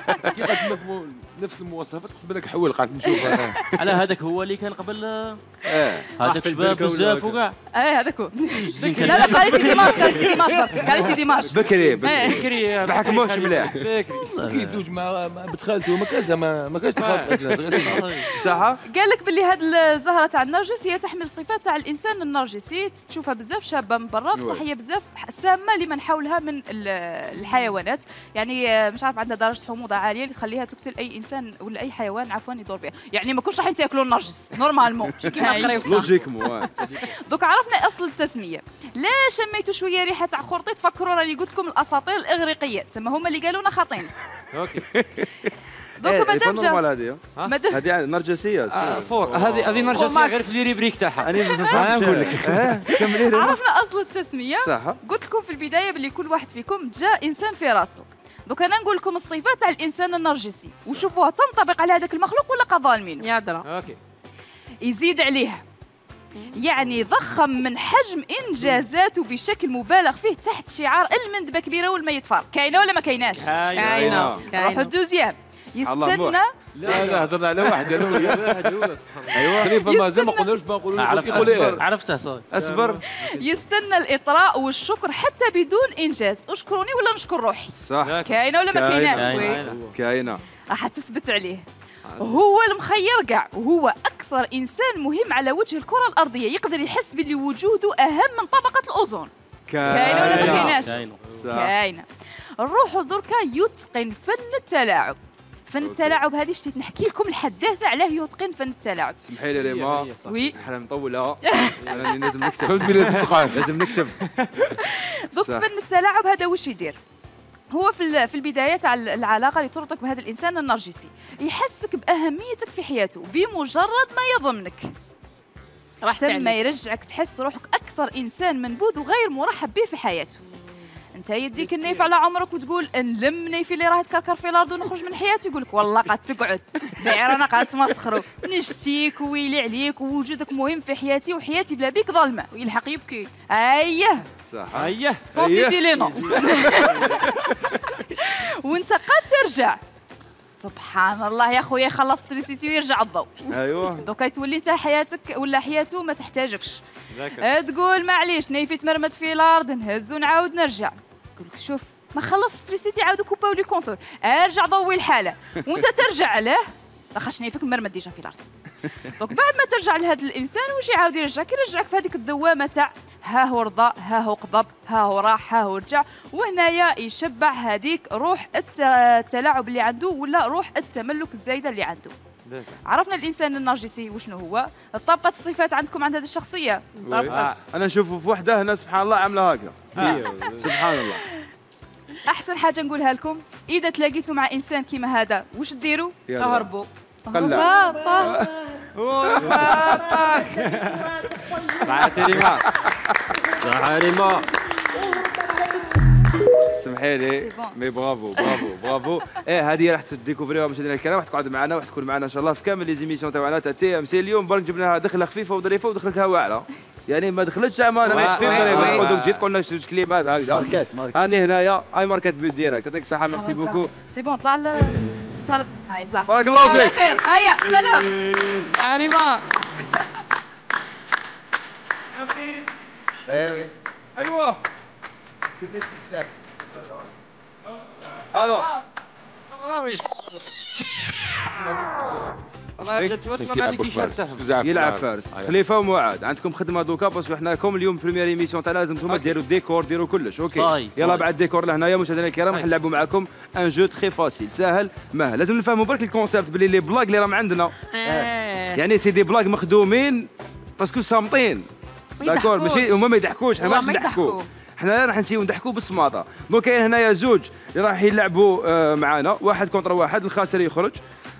نفس المواصفات قلت بالك حول قعدت نشوف على هذاك هو اللي كان قبل اه هذاك شباب بزاف وكاع. ايه هذاك هو. لا لا قالت ديماش قالت ديماش برك قالت ديماش بكري بكري ما حكموش مليح. كي تزوج مع بنت خالته ما كانش ما ما كانش تخاف. صح. قال لك باللي هذه الزهره تاع النرجس هي تحمل صفات تاع الانسان النرجسي. تشوفها بزاف شابه من برا بصح هي بزاف سامه لمن حولها من الحيوانات. يعني مش عارف عندها درجه حموضه عاليه اللي تخليها تقتل اي انسان ولا اي حيوان عفوا يدور بها. يعني ما كنتش راح تاكلوا النرجس نورمالمون كيما قريب صح. لوجيكمون. دوك عرفنا اصل التسميه. لا شميتوا شويه ريحه تاع خرطي تفكروا راني قلت لكم الاساطير الاغريقيه تما هما اللي قالوا لنا خاطين. اوكي. دوك مادام جا هذه هذه نرجسيه فور هذه هذه نرجسيه غير في لي ريبريك تاعها. انا نقول لك كملي. عرفنا اصل التسميه. صح. قلت لكم في البدايه باللي كل واحد فيكم جاء انسان في راسه. دوك انا نقول لكم الصفات تاع الانسان النرجسي وشوفوها تنطبق على هذاك المخلوق ولا قظالمين. يا درا. اوكي. يزيد عليها يعني ضخم من حجم انجازاته بشكل مبالغ فيه تحت شعار المندبه كبيره والميت فار. كاينه ولا ما كايناش؟ كاينه. روحوا الدوزيام يستنى. لا لا هضرنا على واحد انا وياه. ايوا خليفه ما زال ما قلناش ما نقولوا عرفتها صافي. اصبر. يستنى الاطراء والشكر حتى بدون انجاز. اشكروني ولا نشكر روحي. صح. كاينه ولا ما كايناش؟ كاينه. راح تثبت عليه. هو المخير كاع وهو اكثر انسان مهم على وجه الكره الارضيه. يقدر يحس باللي وجوده اهم من طبقه الاوزون. كاينه ولا ما كايناش؟ كاينه. نروحوا دركا يتقن فن التلاعب. فن التلاعب هذه شتيت نحكي لكم الحداثه علاه يتقن فن التلاعب. سمحي لي ريما وي احنا مطولة انا لازم نكتب لازم تقعد لازم نكتب. دوك فن التلاعب هذا واش يدير؟ هو في في البدايه تاع العلاقه اللي تربطك بهذا الانسان النرجسي، يحسك باهميتك في حياته بمجرد ما يضمنك. راح ثم يرجعك تحس روحك اكثر انسان منبوذ وغير مرحب به في حياته. انت يديك النيف على عمرك وتقول نلم نيفي اللي راه تكركر في الارض ونخرج من حياتي، يقول لك والله قاعد تقعد بعير انا قاعد تمسخرو نشتيك ويلي عليك ووجودك مهم في حياتي وحياتي بلا بيك ظلمه، ويلحق يبكي. اييه صح اييه سونسيتي لي نو. وانت قد ترجع سبحان الله يا خويا يخلص تريسيتي ويرجع الضوء. ايوه دوكا تولي انت حياتك ولا حياته ما تحتاجكش. أه تقول معليش نيفي تمرمد في الارض نهز ونعاود نرجع، يقول لك شوف ما خلصت تريسيتي عاودوا كوباو لي كونتور ارجع ضوي الحاله وانت ترجع علاه لاخاطش نيفك مرمد ديجا في الارض. دونك بعد ما ترجع لهذا الانسان واش يعاود يرجعك؟ يرجعك في هذيك الدوامه تاع ها هو رضى ها هو قضب ها هو راح ها هو رجع، وهنايا يشبع هذيك روح التلاعب اللي عنده ولا روح التملك الزايده اللي عنده. عرفنا الانسان النرجسي وشنو هو؟ طبقت الصفات عندكم عند هذه الشخصيه. طبقت. انا نشوفه في وحده هنا سبحان الله عامله هكا. سبحان الله. احسن حاجه نقولها لكم اذا تلاقيتوا مع انسان كيما هذا واش ديروا؟ تهربوا. قلع. بعتي ريما ريما سمحي لي مي برافو برافو برافو. ايه هذه راح تديكوفريوها مشاهدينا الكرام، راح تقعد معنا وراح تكون معنا ان شاء الله في كامل لي زيميسيون تاعنا تاع تي ام سي. اليوم برك جبناها دخله خفيفه وظريفه ودخلتها واعره، يعني ما دخلتش عمانه خفيفه ودوك جيت قلنا جوج كلمات هكذا ماركات هاني هنايا اي ماركات بيت ديريكت. يعطيك الصحه ميرسي بوكو. سي بون طلع ل صار هاي صح بارك الله فيك. هيا سلام ريما. ايوه الو يلعب فارس. خليفه ومعاد عندكم خدمه دوكا باسكو حنا كوم اليوم بريمير ايميسيون تاع لازم نتوما ديروا الديكور ديروا كلش اوكي. يلا بعد الديكور لهنايا مشاهدينا الكرام راح نلعبوا معكم ان جو تري فاسيل ساهل ماهل. لازم نفهموا برك الكونسيبت باللي لي بلاك اللي راهم عندنا يعني سي دي بلاك مخدومين باسكو صامتين داكور ماشي هما ما يضحكوش حنا ما نضحكوا حنا راح نسيو نضحكوا بالسماطه. دونك كاين هنايا زوج اللي راح يلعبوا آه معانا واحد كونتر واحد، الخاسر يخرج.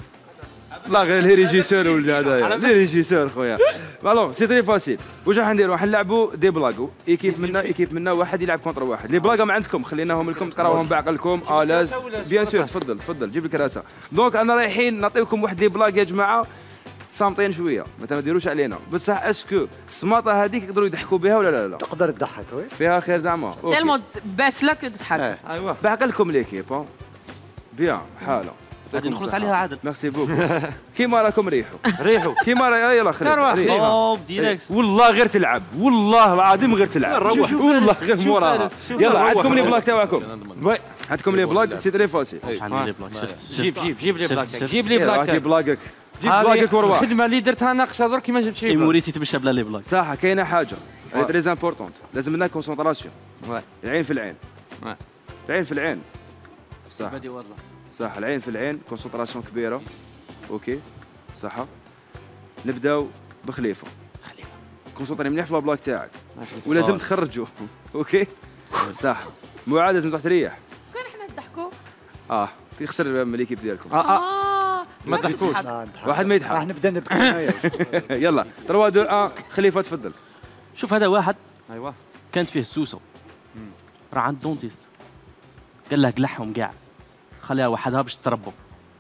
لا غير لي ريجيسور ولد هذايا لي ريجيسور خويا. الو سي تري فاسيل. واش راح نديروا؟ راح نلعبوا دي بلاغو ايكيب منا ايكيب منا واحد يلعب كونتر واحد. لي بلاغا ما عندكم خليناهم لكم تقراوهم بعقلكم. اه لاز بيان سور تفضل تفضل جيب الكراسه. دونك انا رايحين نعطيكم واحد لي بلاغ يا جماعه صامتين شويه ما تديروش علينا بصح اسكو السماطه هذيك يقدروا يضحكوا بها ولا لا لا؟ تقدر تضحك وي فيها خير زعما تالمون باسله كو تضحك. ايوا بعقلكم ليكيب بيان حاله غادي نخلص عليها عادل. ميرسي بوكو. كيما راكم ريحوا ريحوا كيما راه يلا خلينا ديريكت والله غير تلعب والله العظيم غير تلعب والله غير موراها. يلا عندكم لي بلاك تاعكم عندكم لي بلاك سي تري فاسي. جيب جيب جيب لي بلاك جيب لي بلاك جيب بلاكك جيب بلاكك ورواح. الخدمه اللي درتها ناقصه درك ما جبتش لي بلاك. موريسي تمشى بلا لي بلاك صح. كاينه حاجه هي تري امبورطونت لازم لنا كونسونطراسيون. العين في العين العين في العين صح صح العين في العين كونسونطراسيون كبيره اوكي صح. نبداو بخليفه. خليفه كونسونطري مليح في البلاك تاعك ولازم تخرجوا اوكي صح. معاد لازم تروح تريح. كان احنا نضحكوا اه تخسر ليكيب ديالكم. اه اه ما تضحكوش واحد ما يضحك. راح نبدا نبكي. يلا تروا دو ان خليفه تفضل. شوف هذا واحد ايوا كانت فيه سوسه راه عند دونتيست قال له قلعهم كاع خليها وحدها باش تربوا.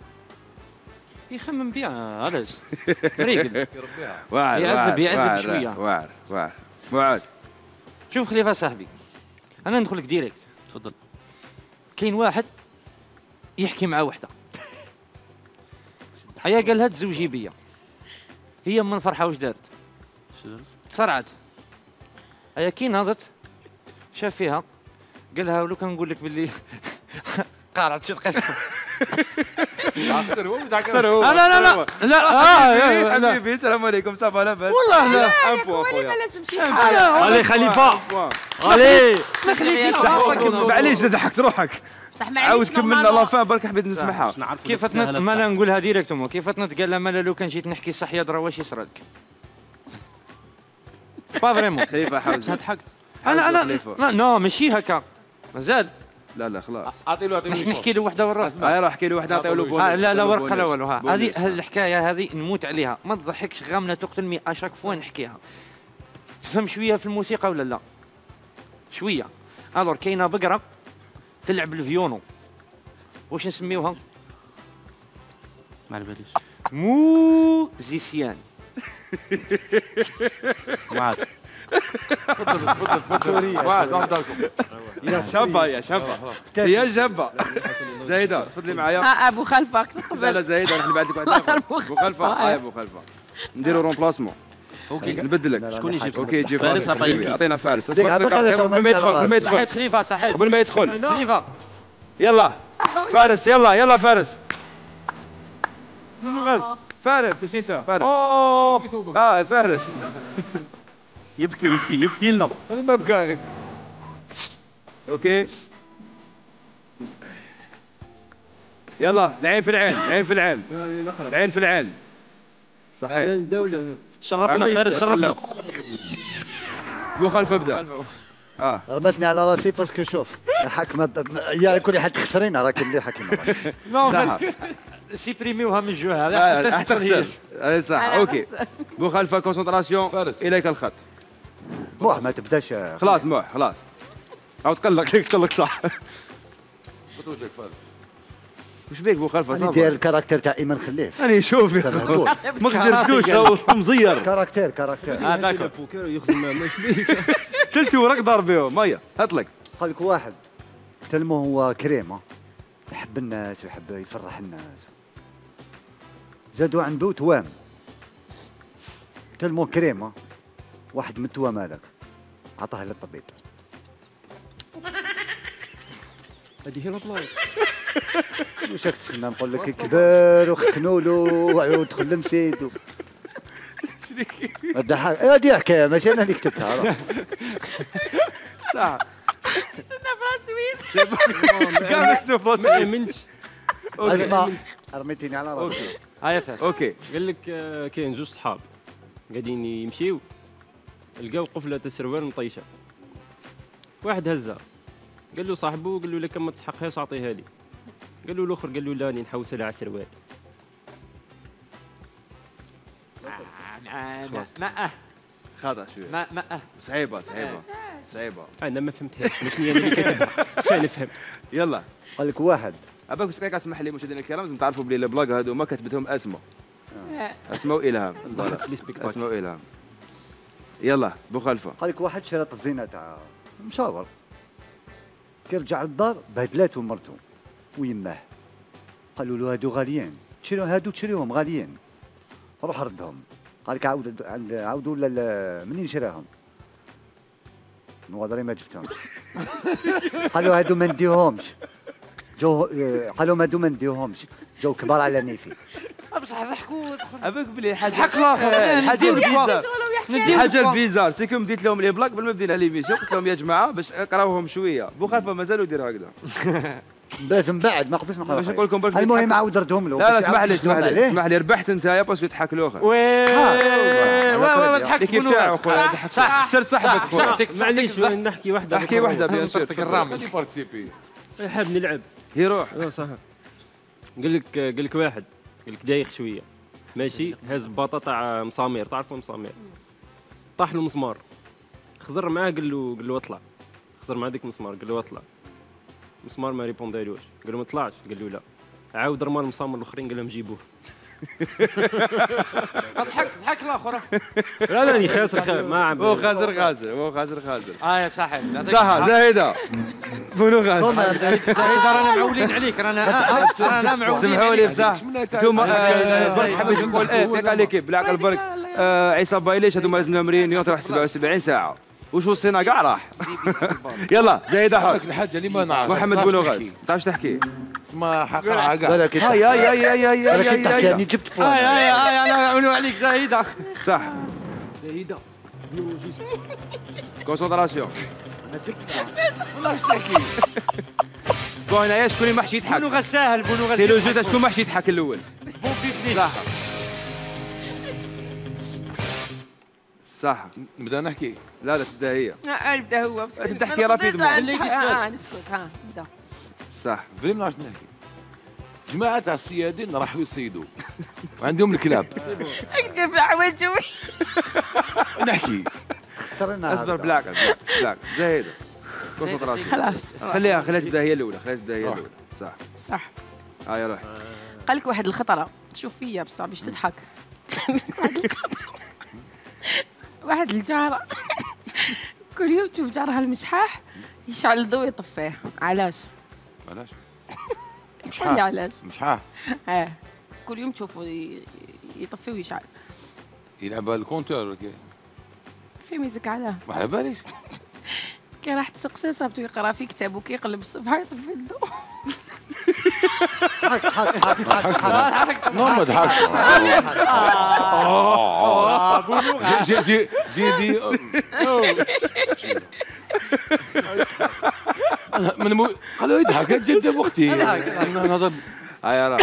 يخمم بيان علاش ريقل واعر يعذب يعذب شويه. واعر واعر معاد شوف خليفه صاحبي انا ندخل لك ديريكت. تفضل. كاين واحد يحكي مع وحده هيا قال لها تزوجي بيا. هي من فرحه واش دارت؟ تصرعت. هيا كي نهضت شاف فيها قال لها ولو كان نقول لك باللي قارعت شي تقشف خسر هو خسر هو لا لا لا لا لا حبيبي السلام عليكم صافا لاباس والله لا ان بوان خويا ما لازم شي علي خليفه علي معليش ضحكت روحك بصح عاود كملنا لافان برك حبيت نسمعها. كيف ما انا نقولها ديريكتومون كيف تنتقال لما لو كان جيت نحكي صح يا درا واش يصرى لك با فريمون خليفه حاوز ضحكت انا انا لا نو ماشي هكا مازال لا لا خلاص اعطي له اعطي له نحكي له وحده ورا هاي راح احكي له وحده نعطيو له بونus لا لا ورقه لا والو هذه هذه الحكايه هذه نموت عليها ما تضحكش غامله تقتل مي اشاك فوا نحكيها تفهم شويه في الموسيقى ولا لا شويه الور كاينه بقره تلعب الفيونو واش نسميوها ما على باليش موزيسيان معاك تفضل تفضل تفضل واحد واحد لكم يا شابه يا شابه يا شابه زايده تفضلي معايا ابو خلفه لا لا زايده راح نبعث لك واحد ابو خلفه هاي ابو خلفه نديروا رومبلاسمون اوكي نبدلك شكون يجيب اوكي يجي فارس فارس حبيبي اعطينا فارس قبل ما يدخل قبل ما يدخل صحيت خليفه صحيت قبل ما يدخل خليفه يلا فارس يلا يلا فارس فارس ايش فارس اوه اه فارس يبكي يبكي يبكي لنا ما بقى اوكي يلا العين في العين العين في العين العين في العين صحيح الدولة شرفنا فارس شرفنا بو خلف ابدا اه رمتني على راسي باسكو شوف حكمة يا كل حد خسرين راك اللي حكينا نو سيبريميوها من الجو هذا حتى تخسر صح اوكي بو خلفه كونسنتراسيون اليك الخط موح ما تبداش خلاص موح خلاص او تقلق تقلق صح وجهك فارس وش بيك بو خلفه انا ندير الكاركتير تاع ايمن خليف انا شوف ما قدرتوش راهو مزير كاركتير كاركتير هذاك البوكر يخزم ماش بيك تلتي وراك ضارب بهم مايا هات لك قال لك واحد تلمو هو كريمه يحب الناس ويحب يفرح الناس زادوا عنده توام تلمو كريمه واحد من التوام هذاك عطاه للطبيب هذه هي البلاي واش راك تسنى نقول لك كبر وختنوا له ودخل لمسيد الضحك هذه حكايه ماشي انا اللي كتبتها صح سنة فراسويت كاع نسنو ما فراسويت امنتش اسمع رميتيني على راسي هاي فاس اوكي قال لك آه، كاين جوج صحاب قاعدين يمشيو لقاو قفله تاع السروال مطيشه واحد هزها قال له صاحبه قال له لك ما تسحقهاش اعطيها لي قال له الاخر قال له لا راني نحوس على السروال ما خاطئ شويه ما ما صعيبه صعيبه صعيبه انا ما فهمتهاش مش هي اللي كتبها شنو نفهم يلا قال لك واحد اباك بس اسمح لي مشاهدينا الكرام لازم تعرفوا بلي البلاغ هذو ما كتبتهم اسماء اسماء والهام اسماء والهام يلا بو خلفه قال لك واحد شرط الزينه تاع مشاور كي رجع للدار بهدلاته مرته ويماه قالوا له هادو غاليين تشريو هادو تشريهم غاليين روح ردهم قال لك عاود عند عاودوا منين شراهم نواضري ما جبتهمش قالوا هادو ما نديوهمش جو قالوا هادو ما نديوهمش جو كبار على نيفي بصح ضحكوا اباك بلي حاجه ضحك الاخر حاجه البيزار ندير حاجه البيزار سي كوم ديت لهم لي بلاك قبل ما بدينا ليميسيون قلت لهم يا جماعه باش اقراوهم شويه بو خلفه مازالوا يدير هكذا لازم بعد ما قدرتش نقرا باش نقول لكم برك المهم عاود ردهم له لا لا اسمح لي اسمح لي اسمح لي ربحت انت يا باسكو تضحك الاخر وي وي ضحك كيف تاعو خويا صح خسر صاحبك صحتك معليش نحكي وحده احكي وحده بيان سور الرامي بارتيسيبي حاب نلعب هي روح اه صح قال لك قال لك واحد قال لك دايخ شويه ماشي هاز باطا تاع مسامير تعرفوا مسامير طاح له مسمار خزر معاه قال له قال له اطلع خزر مع ديك المسمار قال له اطلع مسمار ما ريبوندالوش قال له ما طلعش قال له لا عاود رمى المسامر الاخرين قال لهم جيبوه ضحك ضحك الاخر لا لا راني خاسر خا- ما عم هو خاسر خاسر هو خاسر خاسر اه يا صاحب صح زاهده بونو خاسر زايد رانا معولين عليك رانا رانا معولين سمحوا لي بصح انتم برك حبيت نقول ايه ثقه ليكيب بالعقل برك آه، عصام بايليش هذوما لازم لهم ريونيون تروح سبعة وسبعين ساعه وش وصينا كاع راح. يلا زايده حوس. الحاجه اللي ما نعرف محمد بونوغاز ما تعرفش تحكي. اسمها حقها كاع. هاي هاي هاي هاي هاي هاي هاي تحكي يعني جبت بوان. هاي هاي هاي انا نعاونوا عليك زايده. صح. زايده بيولوجيست. كونسونطراسيون. انا جبت بوان. والله اش تحكي. بون هنايا شكون اللي ما حش يضحك؟ بونوغاز ساهل بونوغاز. سي لو جو تاع شكون ما حش يضحك الاول. بون بيبلي. صح. صح. نبدا نحكي. لا لا تبدا هي. اه نبدا هو بس انت تحكي رابيد. خليك نسكت. ها نبدا. صح. فريم ما نعرفش نحكي. جماعة تاع الصيادين راحوا يصيدوا وعندهم الكلاب. اكتب في حوايج جوي. نحكي. خسرنا. اصبر بلاك بلاك بلاك زايده. كونسونطراسيون. خلاص خليها خليها تبدا هي الاولى خليها تبدا هي الاولى. صح. صح. هاي روح. قال لك واحد الخطره تشوف فيا بصح باش تضحك. واحد الجاره كل يوم تشوف جارها المشحاح يشعل الضوء يطفيه. علاش؟ علاش؟ مش علاش؟ مشحاح. اه كل يوم تشوفه يطفي ويشعل. يلعب الكونتور ولا كيف؟ في ميزك علاه. ما على باليش. كي راح تسقسي صاحبته يقرا في كتاب وكيقلب الصفحه يطفي الضوء. ضحك ضحك ضحك ضحك. نورمال ضحك. جي جي جي دي. من مو قالوا يضحك جدا وقتي. نهضر. هاي راه.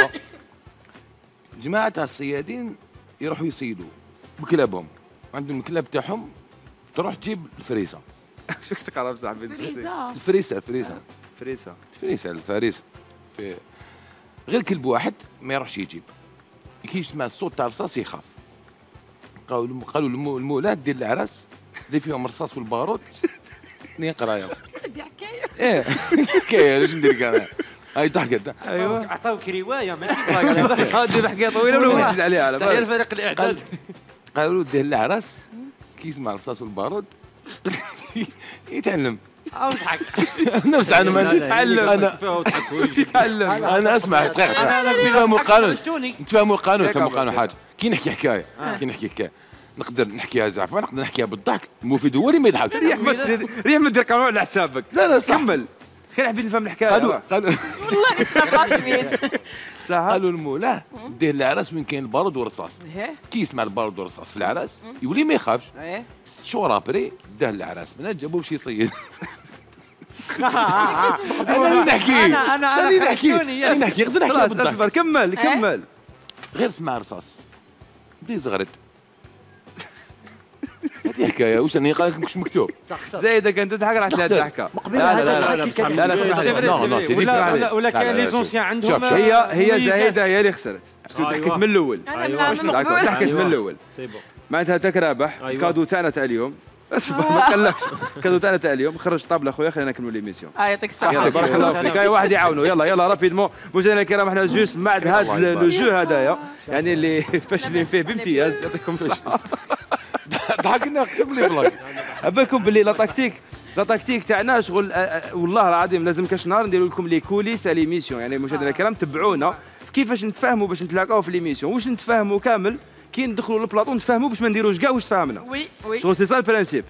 جماعة تاع الصيادين يروحوا يصيدوا بكلابهم. عندهم الكلاب تاعهم تروح تجيب الفريسه. شو تقرا بصح بنت فريزة. الفريسه الفريسه فريسه الفريسه الفريسه في غير كلب واحد ما يروحش يجيب. كي يسمع الصوت تاع الرصاص يخاف. قالوا قالوا المولاه دير العرس اللي فيهم الرصاص والبارود اثنين قرايه. هذه حكايه. ايه حكايه واش ندير انا. هاي ضحكت. ايوه عطاوك روايه ماشي بلاك. هذه الحكايه طويله ولا نزيد عليها على تحيه بالك. لفريق الاعداد. قالوا دير العرس كي يسمع الرصاص والبارود يتعلم. او ضحك. نفس انا ماشي يتعلم. انا يتعلم. انا اسمع دقيقه نتفاهموا القانون نتفاهموا القانون نتفاهموا القانون حاجه كي نحكي حكايه كي نحكي حكايه نقدر نحكيها زعفه نقدر نحكيها بالضحك المفيد هو اللي ما يضحكش. ريح ما تزيد ريح ما دير قانون على حسابك. لا لا صح. كمل خير حبيت نفهم الحكايه. قالوا قالوا والله نسرق راسي. صح. قالوا المولاه دير العرس وين كاين البارود والرصاص. كي يسمع البارود والرصاص في العرس يولي ما يخافش. ست شهور ابري داه العرس من جابوه باش يصيد. انا اللي نحكي انا انا انا اللي نحكي انا نحكي نقدر نحكي خلاص بالضبط. اصبر كمل كمل. غير سمع رصاص بلي زغرت. هذه حكايه واش راني قال لك مش مكتوب. زايده كانت تضحك راح تلاقي ضحكه. مقبله هذا تحكي لا لا اسمح لي. ولا ولا كاين لي زونسيان عندهم. هي هي زايده هي اللي خسرت. شكون ضحكت من الاول. انا من ضحكت قبل. من الاول. معناتها هذاك رابح. الكادو تاعنا تاع اليوم. اصبر ما قالكش الكادو تاعنا تاع اليوم. خرج طابله خويا خلينا نكملوا ليميسيون. اه يعطيك الصحه. يلا بارك الله فيك. هاي واحد يعاونوا يلا يلا رابيدمون. مشاهدينا الكرام احنا جوست بعد هذا لو جو هذايا يعني اللي فاشلين فيه بامتياز يعطيكم الصحه. ضحكنا اكتب لي بلاك. أباكم باللي لا تكتيك لا تكتيك تاعنا شغل والله العظيم لازم كاش نهار نديروا لكم لي كوليس ليميسيون يعني مشاهدينا الكرام تبعونا كيفاش نتفاهموا باش نتلاقاو في ليميسيون واش نتفاهموا كامل كي ندخلوا للبلاطو نتفاهموا باش ما نديروش كاع واش تفاهمنا. وي وي شغل سي سا البرانسيب.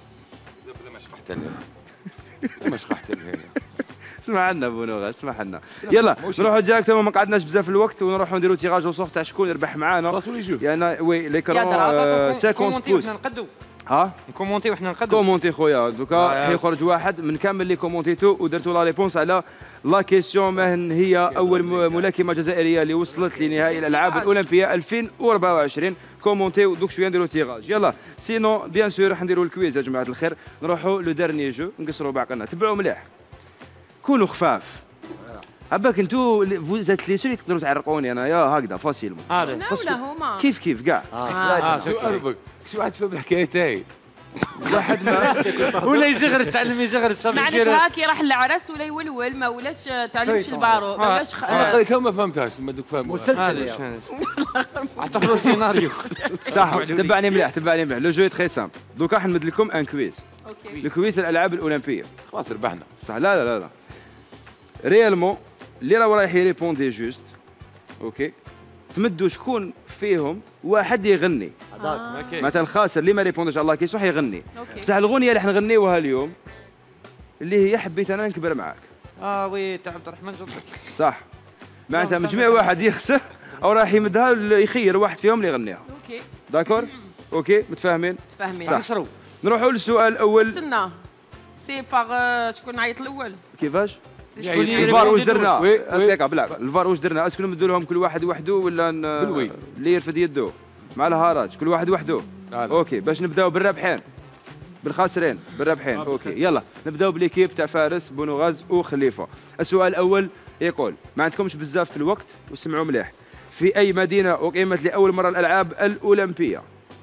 ما شقحت لها ما شقحت لها. اسمع لنا بونوغا اسمع لنا. يلا نروحوا ديريكتومون ما قعدناش بزاف الوقت ونروحوا نديروا تيراج او سورت تاع شكون يربح معانا. يعني وي ليكرون خمسين بوس. ها نكومونتي وحنا نقدموا. كومونتي خويا دوكا حيخرج واحد من كامل اللي كومونتيتو ودرتوا لا ريبونس على لا كيسيون من هي اول ملاكمه جزائريه اللي وصلت لنهائي الالعاب الاولمبيه ألفين وأربعة وعشرين. كومونتيو دوك شويه نديروا تيراج. يلا سينو بيان سور راح نديروا الكويز يا جماعه الخير. نروحوا لو ديرني جو نقصروا بعقلنا. تبعوا مليح كونوا خفاف. عباك انتو فوزات لي سوري تقدروا تعرقوني انا يا هكذا فاسيلمون. لا ولا هما كيف كيف كاع. اه سؤال بك شو واحد فهم الحكايه تاعي. واحد ما ولا يزغر تعلم يزغر تصبر. معناتها كي راح للعرس ولا يولول ما ولاش تعلمش البارو ما ولاش. انا قلت لهم ما فهمتهاش ما دوك فهموا. مسلسل اعتبروا سيناريو. صح تبعني مليح تبعني مليح. لو جو تري سامبل. دوكا راح نمد لكم ان كويز. اوكي لو كويز الالعاب الاولمبيه. خلاص ربحنا. صح لا لا لا لا ريالمون اللي راهو رايح يريبوندي جوست اوكي تمدوا شكون فيهم واحد يغني مثلا الخاسر اللي ما ريبوندش على لاكيسيون حيغني. بصح الغنيه اللي حنغنيوها اليوم اللي هي حبيت انا نكبر معاك. اه وي تاع عبد الرحمن جدك. صح. معناتها من جميع واحد يخسر او راح يمدها يخير واحد فيهم اللي يغنيها. اوكي. داكور؟ اوكي متفاهمين؟ متفاهمين. صح. نروحوا للسؤال الاول. استنى. سي باغ شكون عيط الاول؟ كيفاش؟ الفار واش درنا؟ هكاك بالعكس الفار واش درنا؟ اسكو نمدوا لهم كل واحد وحده ولا بالوي اللي يرفد يده مع الهراج كل واحد وحده؟ اوكي باش نبداو بالرابحين بالخاسرين بالرابحين. اوكي يلا نبداو باليكيب تاع فارس بونوغاز وخليفه. السؤال الاول يقول ما عندكمش بزاف في الوقت وسمعوا مليح. في اي مدينه اقيمت لاول مره الالعاب الاولمبيه؟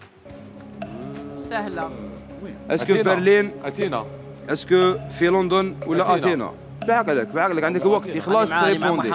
سهله. اسكو في برلين؟ اثينا. اسكو في لندن ولا اثينا؟ بعقلك بعقلك عندك وقت في خلاص تريبوندي.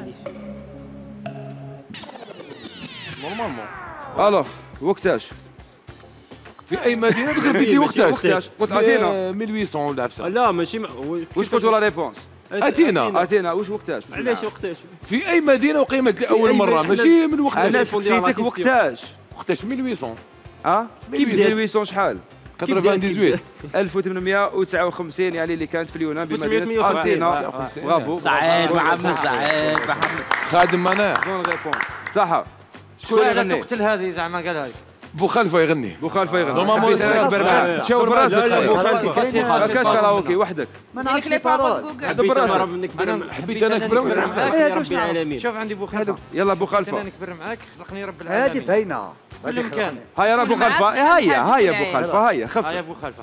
نورمالمون. الوغ وقتاش؟ في اي مدينه دوك بديتي وقتاش؟ قلت اثينا ألف وثمانمائة ولا عفسه. لا ماشي واش قلتوا لا ريبونس؟ اثينا. اثينا واش وقتاش؟ علاش وقتاش؟ في اي مدينه اقيمت لاول مره ماشي من وقتاش. انا سقسيتك وقتاش؟ وقتاش ألف وثمانمائة. اه كي ألف وثمانمائة شحال؟ ثمانية وثمانين. ألف وثمانمائة وتسعة وخمسين يعني اللي كانت في اليونان بمدينه اثينا. برافو. سعيد محمد سعيد محمد خادم مناع. بون ريبونس. صح. شكون اللي تقتل هذه زعما قالها لك؟ بو خلفه يغني. بو خلفه يغني. نورمالمون تشاور براسك. بو خلفه كاش كراوكي وحدك. ما نعرفش لي بارول. حبيت انا نكبر معاك رب العالمين. شوف عندي بو خلفه. يلا بو خلفه. انا نكبر معاك خلقني رب العالمين. هذه باينه. كل مكان. هيا راه بو خلفه. هيا هيا بو خلفه هيا خف. هيا بو خلفه.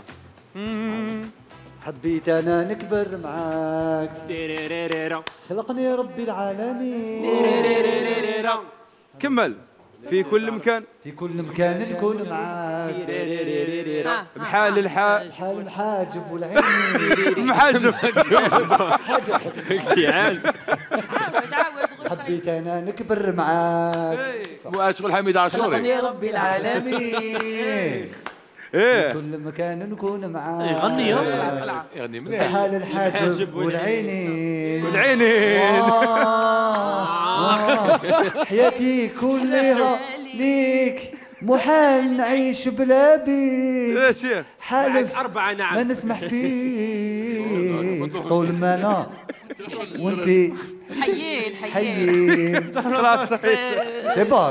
حبيت انا نكبر معاك خلقني ربي العالمين. كمل. في كل مكان في كل مكان نكون معاك بحال الحال بحال الحاجب والعين محاجب حبيت انا نكبر معاك واشغل حميد عاشوري خلقني ربي العالمين. ايه كل مكان نكون معاك. يغني يغني مليح. بحال الحاجب والعينين والعينين حياتي كلها ليك محال نعيش بلا بيك. يا شيخ حالف أربعة نعم ما نسمح فيك طول ما انا وانتي حيين حيين. خلاص صحيت. تبان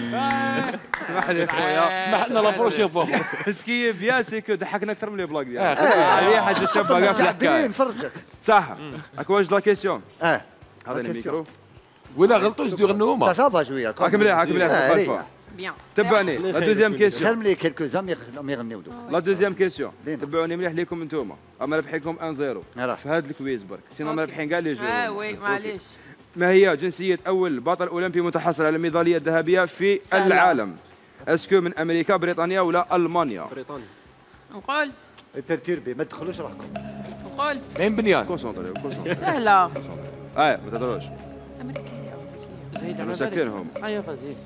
اسمح لي خويا اسمح لنا لا بروشين فوا. سكي بيان سيكو ضحكنا اكثر من لي بلاك ديالك. هذه حاجه شابه كاع في الحكايه. فرجك صح. هاك واش لا كيسيون؟ اه هذا الميكرو ولا غلطوا زيدوا يغنوا هما. صافا شويه هاك مليح هاك مليح. بيان. تبعني لا دوزيام كيسيون. خير ملي كيلكو زام يغنيو دوك. لا دوزيام كيسيون تبعوني مليح ليكم انتوما اما ربحيكم واحد صفر في هذا الكويز برك سينو ما ربحين كاع لي جو. اه وي معليش. ما هي جنسيه اول بطل اولمبي متحصل على الميداليه الذهبيه في سهلة. العالم؟ اسكو من امريكا بريطانيا ولا المانيا؟ بريطانيا. نقول الترتيبي ما تدخلوش راحكم. نقول عين بنيان. كونسونطري كونسونطري. سهله. اه ما تهضروش. امريكيه امريكيه. ساكتين هم. ايوا فازي.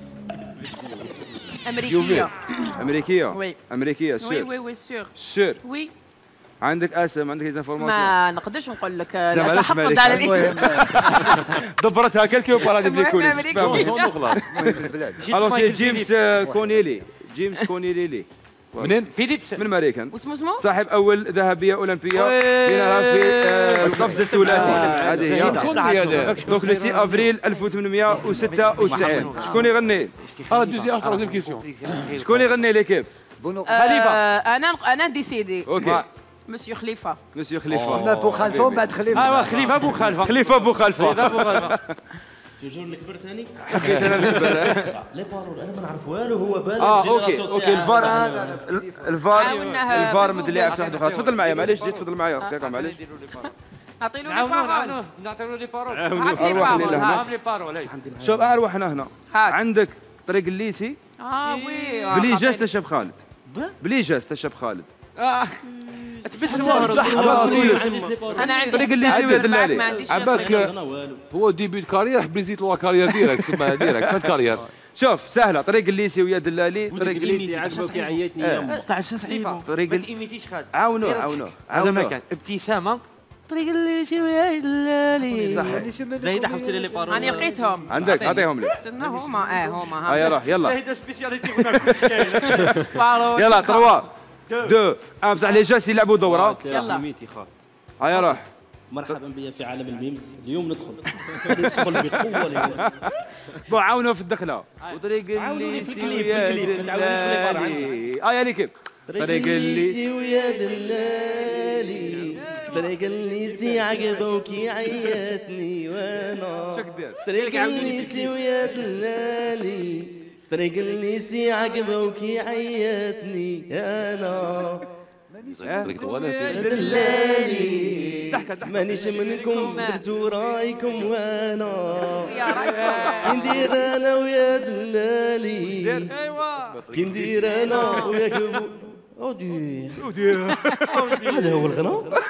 امريكيه. امريكيه. وي. امريكيه وي سور. وي وي سور. سور. وي. عندك اسم عندك انفورماسيون. ما نقدرش نقول لك زعما علاش تحفظ مالك؟ على الاسم. دبرتها كلكو بارادي في الكوليس. كونسون خلاص. الو سي جيمس كونيلي. جيمس كونيلي. منين؟ فيليبس من امريكان. واسمه اسمه؟ صاحب اول ذهبيه اولمبيه بينها في آه، القفز الثلاثي. هذه هي. دونك لو سي افريل ألف وثمانمائة وستة وتسعين. شكون يغني؟ اه دوزيام تروزيام كيسيون. شكون يغني ليكيب؟ خليفه. انا انا ديسيدي. اوكي. مسيو خليفه. مسيو خليفه. قلنا بو خلفه ومن بعد خليفه. ايوا خليفه بو خلفه. خليفه بو خلفه. خليفه بو خلفه. تجور نكبر ثاني حبيت انا نكبر. لي بارول انا ما نعرف والو هو بالك. اه اوكي اوكي الفار الفار عاوناها الفار بجوجل. مدلي عكس واحد اخر. تفضل معايا معليش جيت تفضل معايا هكاك معليش. نعطي له لي عاونوه بارول. عاونوه نعطيو لي بارول. هاك لي أروح بارول. لله. هاك. لي بارول هاي. شوف اروحنا هنا هاك. عندك طريق الليسي اه وي. آه، بلي خاطيني. جاست الشاب خالد. بلي جاست الشاب خالد. تبسم انا عندي طريق الليسي ولا دلالي؟ ما عنديش عباك طريقة. هو ديبي الكارير حب يزيد له كارير ديريكت سما ديريكت فات كارير. شوف سهله طريق الليسي ويا دلالي طريق الليسي عجبك عيطني تاع صحيفه طريق ما تيميتيش خالد. عاونوه عاونوه هذا ما عاونوه كان ابتسامه طريق اللي سوي الليالي زايده حوسي لي بارول راني لقيتهم عندك اعطيهم لي استنى هما اه هما هيا روح يلا زايده سبيسياليتي هنا كلش كاين يلا ثلاثة اثنين امسح لي جالس يلعبوا دوره يلا هيا روح مرحبا بيا في عالم الميمز اليوم ندخل ندخل بقوه اليوم بو عاونوا في الدخله وطريق عاونوني في الكليب في الكليب ما تعاونوش في لي بار اه يا ليكيب طريق اللي ويا دلالي طريق اللي عقبوك عيتني وانا طريق اللي ويا دلالي طريق اللي عقبوك عيتني انا دلالي مانيش منكم درتو رايكم وانا كي ندير انا ويا دلالي كي ندير انا وياك اودي هذا هو الغناء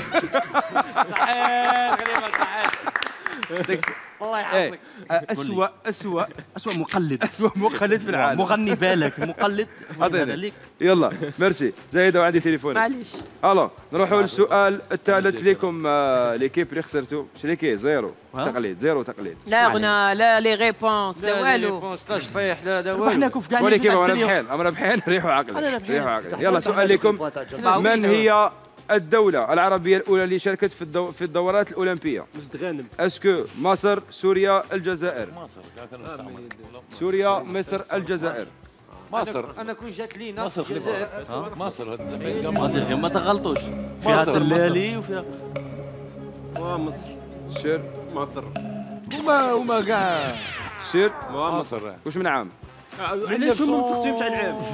صحيح غريبه صحيح الله يحفظك اسوء اسوء اسوء مقلد اسوء مقلد في العالم مغني بالك مقلد هذا يلا ميرسي زايده وعندي تليفون معليش الو نروحوا للسؤال الثالث لكم ليكيب اللي خسرتوا شريكي زيرو تقليد زيرو تقليد لا غنى لا لي ريبونس لا والو ريبونس طاش طيح لا لا والو احنا كوف قاعدين ولكن انا بحين انا بحين ريحوا عقلي ريحوا عقلي يلا سؤال لكم من هي الدولة العربية الأولى اللي شاركت في الدو... في الدورات الأولمبية؟ مستغانم. اسكو مصر، سوريا، الجزائر؟ مصر سوريا، مصر، الجزائر. مصر أنا كون جات لينا مصر الجزائر مصر مصر ما تغلطوش فيها دلالي وفيها مصر سير مصر وما وما كاع سير مصر واش من عام؟ علاش هما ما تسقسيوش على العام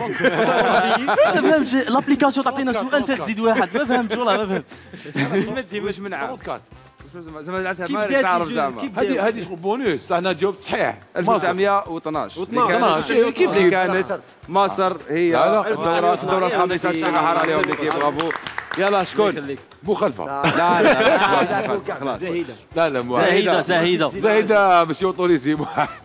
ما فهمتش لابليكاسيون تعطينا سؤال تزيد واحد ما فهمتش والله ما فهمت واش من عام؟ زعما لعبتها ما تعرف زعما هذه هذه شغل بونوس حنا جاوبت صحيح ألف وتسعمائة واثناش واثناش كيف اللي كانت مصر هي الدورة الدورة الخامسة تفاحر عليهم ليكيب برافو يلا شكون؟ بو خلفه لا لا خلاص لا لا زاهيده زاهيده زاهيده ماشي اوتوريزي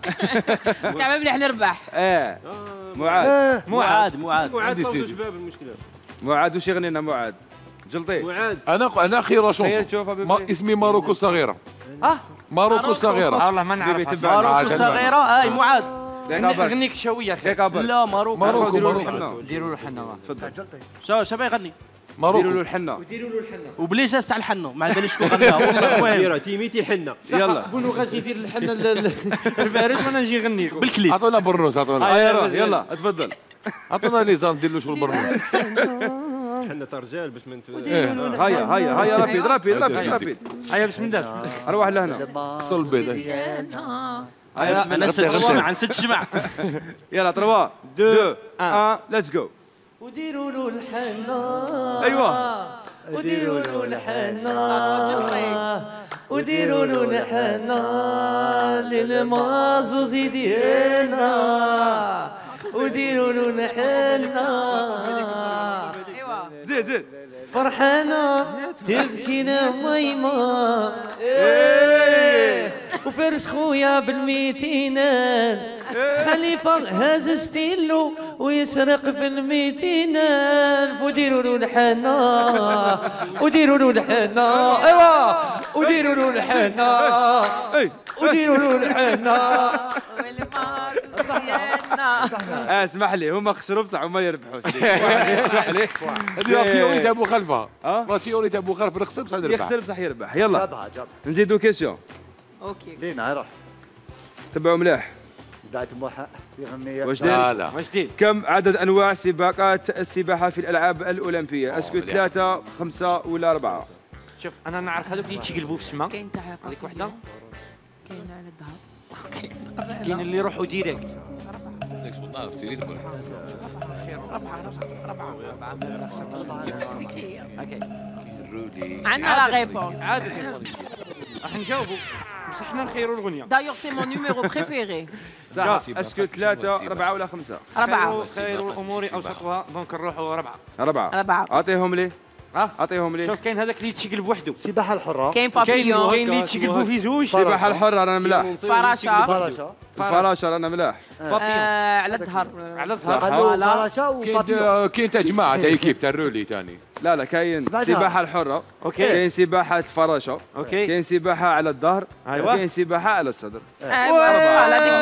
كاع مليح نربح اه معاد معاد معاد معاد صوتوا شباب المشكله معاد وش يغني لنا معاد جلطي معاد انا انا خير شونسون اسمي ماروكو صغيره اه ماروكو صغيره والله ما نعرف ماروكو صغيره اي معاد غنيك شويه لا ماروكو ماروكو ماروكو ديروا له الحنه تفضل شو شباب يغني ديروا له الحنه وديروا له الحنه وبلي جاز تاع الحنه ما باليش شكون غناها والله المهم ديرها تيميتي الحنه يلا بونو غازي يدير الحنه البارد وانا نجي نغني لكم بالكليب عطونا برنوس عطونا يلا يلا تفضل عطونا نظام دير له شغل برنوس حنا تاع رجال باش ما هيا هيا هيا رابيد رابيد رابيد رابيد هيا بسم الله اروح لهنا قصر البيض هيا انا ست ما ست شمع يلا ثلاثة اثنين واحد ليتس جو وديروا له الحنه ايوه وديروا له الحنه وديروا له الحنه للمازوزي ديالنا وديروا له الحنه زيد زيد فرحانه تبكينا ميمه وفرس خويا بالميتينان خليفه هاز ستيلو ويسرق في الميتينان وديروا له الحنه وديروا له الحنه ايوا وديروا له الحنه وديروا له الحنه اسمح لي هما خسروا بصح هما يربحوا اسمح لي هذه تيوري تاع ابو خلفه اه تيوري تاع ابو خلفه يخسر بصح يربح يخسر بصح يربح يلا نزيدوا كيسيون اوكي دينا روح تبعوا مليح بداية موحى يغني واش لا لا كم عدد انواع سباقات السباحه في الالعاب الاولمبيه؟ اسكو ثلاثه خمسه ولا اربعه؟ شوف انا نعرف هذوك اللي تيقلبوا في السماء كاين تاع هذيك وحده كاين على الذهب كاين اللي يروحوا ديريكت عندنا لا ريبونس عادي راح نجاوبوا بصح حنا نخيروا الغنيه دايوغ سي مون نيميرو بريفيري صح اسكو ثلاثه اربعه ولا خمسه؟ أربعة خير الامور اوسطها دونك نروحوا ربعه أربعة أربعة أعطيهم لي اعطيهم لي. شوف كاين هذاك اللي تشقلب وحده السباحه الحره. كاين بابيون. كاين اللي تشقلبوا في زوج. السباحه الحره رانا ملاح. فراشه. فراشه. الفراشه رانا ملاح. على الظهر. على الظهر. قالوا فراشه وبابيون. كاين تاع جماعه تاع ايكيب تاع الرولي ثاني. لا لا كاين سباحه الحره. اوكي. كاين سباحه الفراشه. اوكي. كاين سباحه على الظهر. ايوه. كاين سباحه على الصدر. فوالا هذيك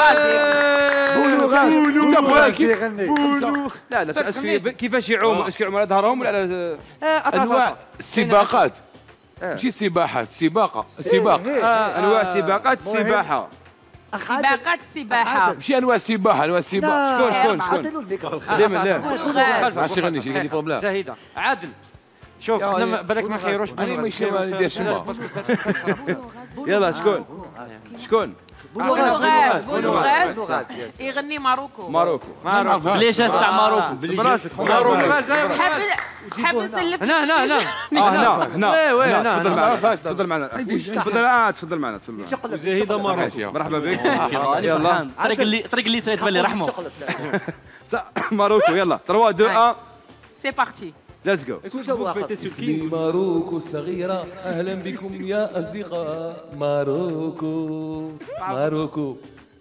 بولو لا لا اسكو كيفاش يعوموا؟ اسكو يعوموا على ظهرهم ولا على انواع السباقات ماشي سباحات سباقه سباق انواع سباقات السباحه. سباقات السباحه. ماشي انواع السباحه انواع السباق. شكون شكون عطيني شكون؟ الميكرو. لا لا ماشي غني شي غادي بروبليم. زهيده عادل شوف انا بالك ما خيروش انا ماشي ما نديرش ما يلا شكون شكون؟ بولوغاز بولوغاز يغني ماروكو. ماروكو. ما نعرف بليش تاع ماروكو براسك حاب حاب نسلف هنا هنا هنا اه هنا هنا وين هنا. هنا تفضل معنا تفضل معنا تفضل آه تفضل معنا تفضل معنا. زهيده ماروكو. مرحبا بك. يلا طريق اللي طريق اللي سريت بالي رحمه. ماروكو يلا ثلاثة اثنين واحد سي بارتي. ليتس جو. اسمي ماروكو الصغيرة، أهلا بكم يا أصدقاء ماروكو ماروكو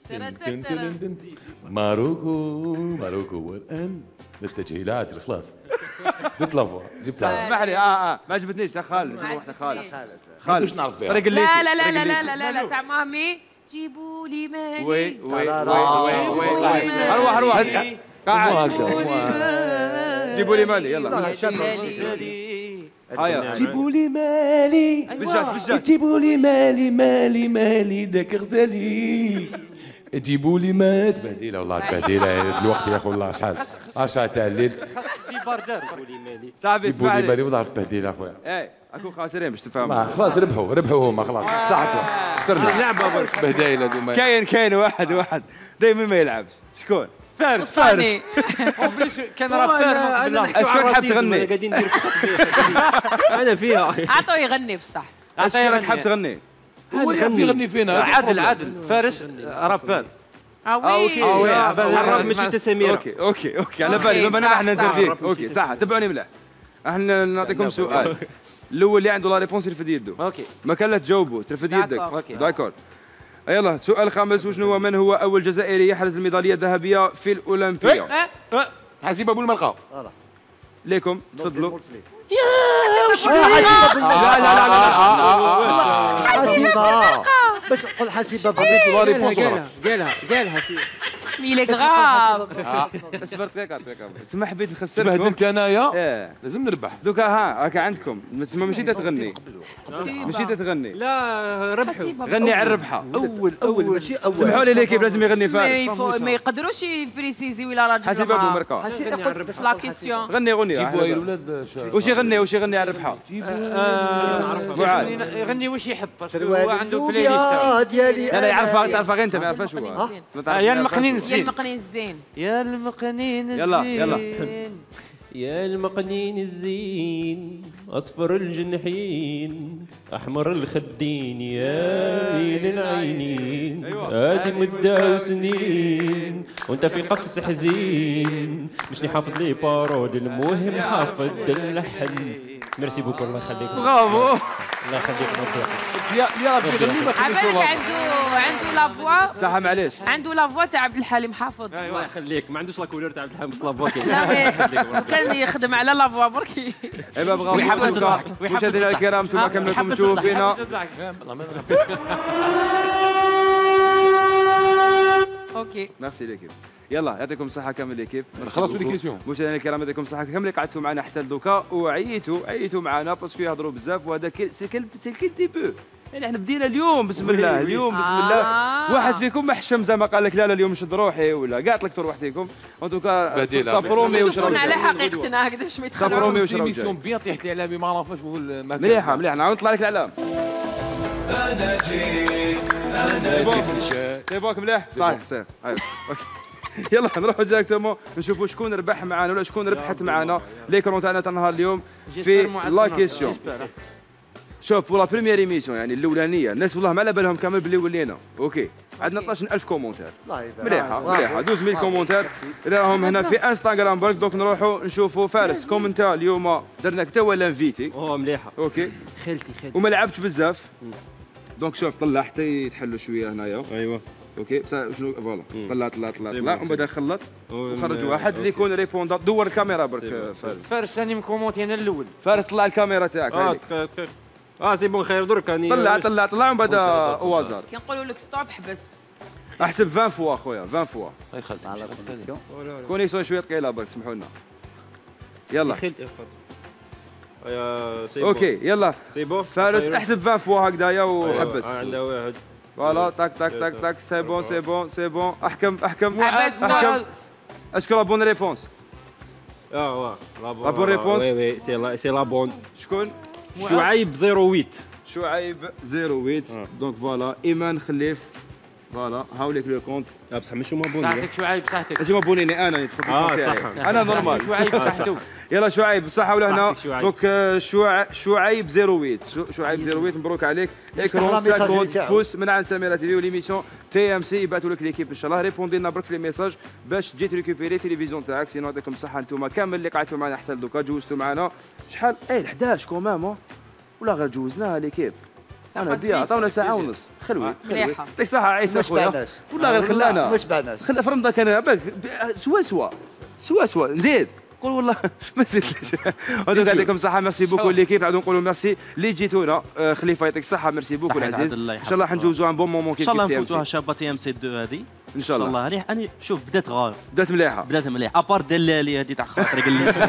ماروكو ماروكو. والآن نتجه إلى عادل. خلاص جبت لافوا جبتها. اسمح لي اه اه ما عجبتنيش تاع خالد. واحده خالد خالد واش نعرف فيها. طريق الليسي. لا لا لا لا لا لا لا تاع مامي جيبوا لي مالي. وي وي وي وي اروح اروح قاعد جيبوا لي مالي يلا. هيا جيبوا لي مالي بالجاز بالجاز. جيبوا لي مالي مالي مالي داك غزالي. جيبوا لي ما تبهديله والله تبهديله الوقت يا اخو والله شحال عشرة تاع الليل. خاصك دي باردار قولي مالي. صاحبي جيبوا اسمع لي لي. مالي والله تبهديله اخويا. ايه اكون خاسرين باش تفهموا. خلاص ربحوا ربحوا هما خلاص صحتوا خسرنا. لعبه برك بهدايل هذوما. كاين كاين واحد واحد دائما ما يلعبش. شكون؟ فارس فارس. كان رابر بالله. اشكون حاب تغني؟ قاعدين نديروا انا فيها. عطوه يغني بصح. اشكون حاب تغني؟ هو اللي يغني فينا. عادل عادل فارس رابر. اه وي اه وي الراب ماشي تسميره. اوكي اوكي اوكي على بالي بما احنا ندير فيك. اوكي صح تبعوني مليح. احنا نعطيكم سؤال. الاول اللي عنده لا ريبونس يرفد يده. اوكي ما كان لا تجاوبوا ترفد يدك. اوكي داكور. يلا السؤال الخامس وشنو هو من هو اول جزائري يحرز الميداليه الذهبيه في الاولمبيا؟ حسيب ابو الملقا. ليكم تفضلوا. لا لا لا لا حسيبه باش نقول حسيبه قالها قالها قالها ميلي غراف. اصبر دقيقه دقيقه تسمى حبيت نخسركم. بهدلت انايا ايه لازم نربح. دوكا ها هاكا عندكم تسمى ماشي تتغني ماشي تتغني. لا ربحوا. غني على الربحه. اول اول ماشي اول. سمحوا لي ليكيب لازم يغني فارس. ما يقدروا يبريسيزي ولا راجل. حسيب ابو مركا. لا كيسيون. غني غني. جيبوا غير ولاد. واش يغني واش يغني على الربحه؟ يغني واش يحب باسكو هو عنده بلاي ليست ديالي. لا لا يعرفها تعرفها غير انت ما يعرفهاش هو. يا المقنين يا الزين. المقنين الزين. يا المقنين الزين. يلا يلا. يا المقنين الزين أصفر الجنحين أحمر الخدين يا ليل العينين. هادي مدة سنين وانت في قفص حزين مشني حافظ لي بارول المهم حافظ اللحن. ميرسي بوكو الله يخليك. برافو. الله يخليك يا يا ربي غني ما عبالك خليك. عنده عنده لافوا. صح معليش. عنده لافوا تاع عبد الحليم حافظ. الله يخليك ما عندوش لا كولور تاع عبد الحليم سلافوكي. لا كان يخدم على لافوا بركي. ايوا بغاو يحفظوك. مشاهدينا الكرام انتم كملكم تشوفوا فينا. اوكي ميرسي ليكيب. يلا يعطيكم الصحة كامل ليكيب. خلصوا لي كيسيون. مشاهدينا الكرام يعطيكم الصحة كامل قعدتوا معنا حتى لدوكا وعيتوا عيتوا معنا باسكو يهضروا بزاف وهذا سي كل سي كل ديبو. يعني احنا بدينا اليوم بسم الله اليوم بسم الله. واحد فيكم ما حشم زعما قال لك لا لا اليوم نشد روحي ولا كاع طلقتوا روحتكم. ان توكا صبرومي وشربوا. على حقيقتنا هكذا باش ما يتخلوش. صبرومي وشربوا. ميسيون بيان طيحت لي على ما نعرفش مليحة مليحة نعاود نطلع لك الاعلام. انا جيت انا جيت. سي بوك مليح صحيح صحيح. يلا نروحوا ديريكتومون نشوفوا شكون ربح معنا ولا شكون ربحت معنا ليكرون تاعنا تاع نهار اليوم في لا كيسيون. شوف بور لا بريمير ايميسيون يعني الاولانيه الناس والله ما على بالهم كامل باللي ولينا اوكي عندنا اثناش ألف كومونتير مليحه مليحه اثناش ألف كومونتير اللي راهم هنا في انستغرام برك دونك نروحوا نشوفوا فارس كومنتا اليوم درنا حتى هو الانفيتي اوه مليحه اوكي خالتي خالتي وما لعبتش بزاف دونك شوف طلع حتى يتحلوا شويه هنايا ايوه اوكي شنو فوالا طلع طلع طلع طلع ومن بعد خلط وخرج واحد اللي يكون ريبوندر دور الكاميرا برك فارس فارس ثاني مكومونتي انا الاول فارس طلع الكاميرا تاعك اه اه سي بون خير درك راني طلع طلع طلع ومن بعد اوازار كي نقولوا لك ستوب حبس احسب عشرين فوا خويا عشرين فوا هاي خالتي على الكونيكسيون كونيكسيون شويه ثقيله برك سمحوا لنا يلا اوكي يلا سي بون فارس احسب عشرين فوا هكذايا وحبس عندنا واحد فوالا تاك تاك تاك تاك سي بون سي بون سي بون احكم احكم حبس احكم اسكو لا بون ريبونس اه واه لا بون ريبونس وي وي سي لا سي لا بون شكون شعيب صفر ثمانية شعيب صفر ثمانية دونك فوالا ايمان خليف فوالا هاوليك لو كونت بصح ماشي ما بوني صحتك شعيب صحتك ماشي ما بونيني انا تدخل في اه الكونت صح انا نورمال شعيب صحته يلا شعيب بصحة ولهنا صحتك شعيب. دونك شعيب شعيب صفر ثمانية شو- شعيب صفر ثمانية مبروك عليك اكرون لا ميساج سانكونت تاعو. بوس من عند سميرة تي في وليميسيون تي ام سي يبعثوا لك ليكيب ان شاء الله ريبوندي لنا برك في لي ميساج باش تجي تريكوبيري التلفزيون تاعك سينو يعطيكم الصحة انتوما كامل اللي قعدتوا معنا حتى لدوكا جوزتوا معنا شحال اي احداش كومام ولا غير جوزناها ليكيب انا بيها عطاونا ساعة ونص خلوي خلوي مليحة. يعطيك صحة عيسى مش خويا بعناش ولا غير خلانا مش بعناش خلى في رمضان كان باك سوا سوا سوا سوا نزيد قول والله ما زدتش هذوك يعطيكم الصحة ميرسي بوكو ليكيب نعاودو نقولوا ميرسي اللي جيتونا آه، خليفة يعطيك الصحة ميرسي بوكو صحيح، العزيز عبد الله ان شاء الله حنجوزوا ان بون مومون ان كيف شاء الله كيف نفوتوها تي شابه تي ام سي دو هذه ان شاء الله والله انا انا شوف بدات غار بدات مليحة بدات مليح ابار دلالي هذه تاع خاطري قال لي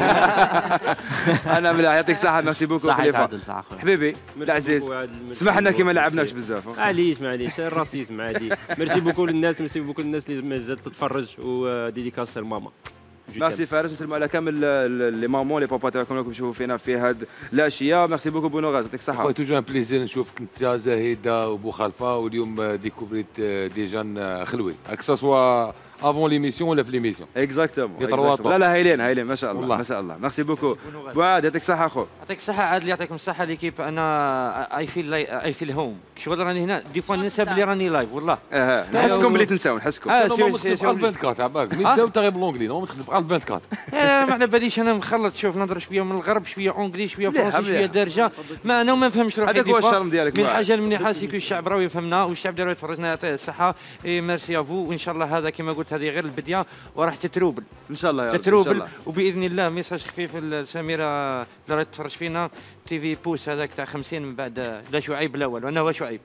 انا مليح يعطيك الصحة ميرسي بوكو صحيح خليفة عادل صح اخويا حبيبي العزيز سمح لنا كي ما لعبناكش بزاف معليش معليش الراسيزم عادي ميرسي بوكو للناس ميرسي بوكو للناس اللي مازالت تتفرج وديديكاس لماما ميرسي فارس نسلموا على كامل لي مامون لي بابا تاعكم راكم تشوفوا فينا في هاد الاشياء ميرسي بوكو بونو غاز يعطيك الصحة خويا توجور ان بليزير نشوفك انت زاهده وبو خلفه واليوم ديكوفريت دي جان خلوي اكسسوا افون ليميسيون ولا في ليميسيون اكزاكتومون لا لا هايلين هايلين ما شاء الله والله. ما شاء الله ميرسي بوكو بوعاد يعطيك الصحة اخو يعطيك الصحة عادل يعطيكم الصحة ليكيب أنا أي فيل أي فيل هوم شغل راني هنا دي فوا ننسى بلي راني لايف والله اها نحسكم بلي تنساو نحسكم اه سي سي سي أربعة وعشرين عباك من داو تغيب لونجلي نو تخدم في أربعة وعشرين ما على باليش انا مخلط شوف نهضر شويه من الغرب شويه اونجلي شويه مليح، فرنسي شويه مليح. دارجه ما انا ما نفهمش روحي هذاك دي هو فوا. الشرم ديالك من واعر. الحاجه المليحه سيكو الشعب راه يفهمنا والشعب اللي راه يتفرجنا يعطيه الصحه اي ميرسي افو وان شاء الله هذا كما قلت هذه غير البدايه وراح تتروبل ان شاء الله يا رب ان شاء تتروبل الله وباذن الله ميساج خفيف لسميره اللي راهي تتفرج فينا تي في بوس هذاك تاع خمسين من بعد لا شعيب الاول وانا هو شعيب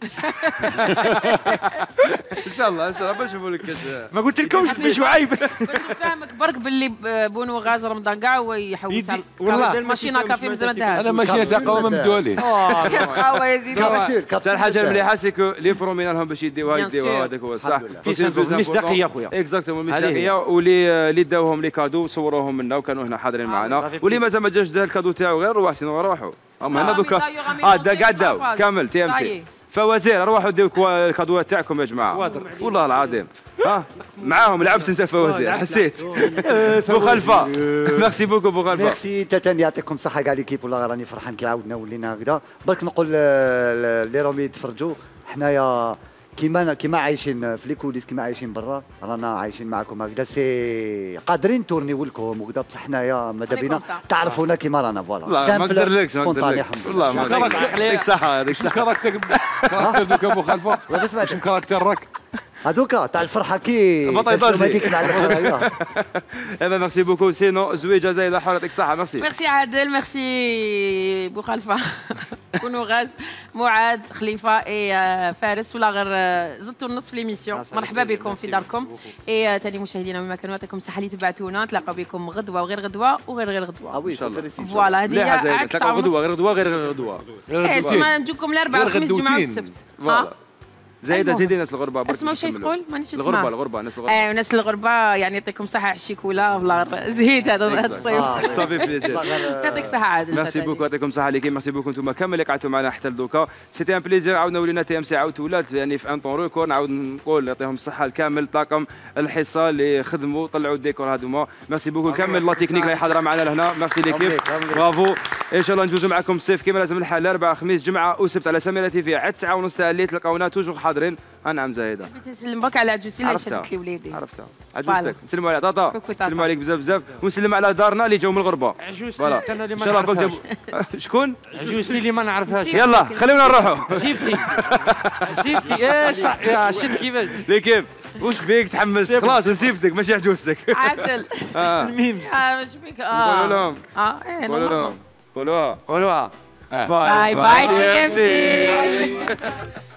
ان شاء الله ان شاء الله بنشوفوا لك ما قلت لكمش اسمي شعيب باش نفهمك برك باللي بونو غاز رمضان كاع هو يحوس على والله. ماشينه كافي مازال ما داهاش انا ماشي تاع قوم ممدوه ليه كاس قهوه يزيد كابسول تاع كابسول الحاجه المليحه سيكو لي برومينا لهم باش يديوها Bien يديوها sûr. هذاك هو الصح مصداقيه خويا اكزاكتومون هذه هي. مصداقيه واللي اللي داوهم لي كادو صوروهم منا وكانوا هنا حاضرين آه، معنا صافي واللي بليز. مازال ما جاش دا الكادو تاعو غير روح سينو روحوا اما هنا آه، دوكا مي دايوغ اه امي دا نوصي قاعد داو بابا. كامل تي ام سي صايي. فوازير روحوا ديو كوا- الكادوات تاعكم يا جماعه والله العظيم ها معاهم لعبت انت فوازير حسيت بو خلفه ميرسي بوكو بو خلفه ميرسي تاتاني يعطيكم الصحة كاع ليكيب والله راني فرحان كي عاودنا ولينا هكذا برك نقول آه، اللي راهم يتفرجوا حنايا كيما كيما عايشين في لي كوليس كيما عايشين برا رانا عايشين معكم هكذا سي قادرين تورنيو لكم وكذا بصح حنايا ماذا بينا عليكم صح. تعرفونا كيما رانا فوالا والله ما نقدرلكش ما سبونطاني نقدرلكش الحمد لله والله ما نقدرلكش يعطيك الصحه يعطيك شو الصحه كاركتر كاركتر دوكا ابو خلفه ما سمعتش. شو كاركتر راك هذوك تاع الفرحة كي بطيطاجي. هذيك مع الخرايا ايوا ميرسي بوكو سينو زويجه زايده حول يعطيك الصحه ميرسي ميرسي عادل ميرسي بو خلفه كونوا غاز معاذ خليفه اي آه، فارس ولا غير آه، زدتوا النص في ليميسيون مرحبا بكم في داركم اي ثاني مشاهدينا وين ما كانوا يعطيكم الصحه اللي تبعتونا نتلاقاو بكم غدوه وغير غدوه وغير غير غدوه وي فوالا هذه مليحه هي زايده عكس تلاقوا ساعه غدوه ونص غير غدوه غير غير غدوه إيه، اسمع نجوكم الاربعاء غير الخميس الجمعه غدوتين. والسبت فوالا ها زايده المهم. زيدي ناس الغربه برك اسمعوا باش شي نكملوا. تقول مانيش الغربه نسمع الغربه ناس الغربه ايه ناس الغربه يعني يعطيكم صحه على الشيكولا ولا زهيد هذا هذا الصيف صافي بليزير يعطيك صحه عادل ميرسي بوكو يعطيكم الصحه ليكي ميرسي بوكو انتم كامل اللي قعدتوا معنا حتى لدوكا سيتي ان بليزير عاودنا ولينا تي ام سي عاود ولات يعني في ان طون ريكور نعاود نقول يعطيهم الصحه الكامل طاقم الحصه اللي خدموا طلعوا الديكور هذوما ميرسي بوكو الكامل لا تكنيك اللي حاضره معنا لهنا ميرسي ليكيب برافو ان شاء الله نجوزوا معكم الصيف كما لازم الحال الاربعاء خميس جمعه وسبت على سميره تي في عاد تسعة ونص تاع الليل تلقاونا توجور حاضرين. نعم زايده بغيت نسلم برك على عجوزتي اللي شدت لي وليدي. عرفتها عجوزتك. نسلموا على طاطا، نسلموا عليك بزاف بزاف ونسلم على دارنا اللي جاوا من الغربه. عجوزتي انا اللي ما نعرفهاش. شكون؟ عجوزتي اللي ما نعرفهاش. يلا خلينا نروحوا. سيبتي سيبتي يا صح يا شد كيفاش لي كيف واش بيك تحمست خلاص نسيبتك ماشي عجوزتك. عادل الميم اه واش بيك اه قولوا لهم اه ايه قولوا لهم قولوها قولوها باي باي تي ام سي.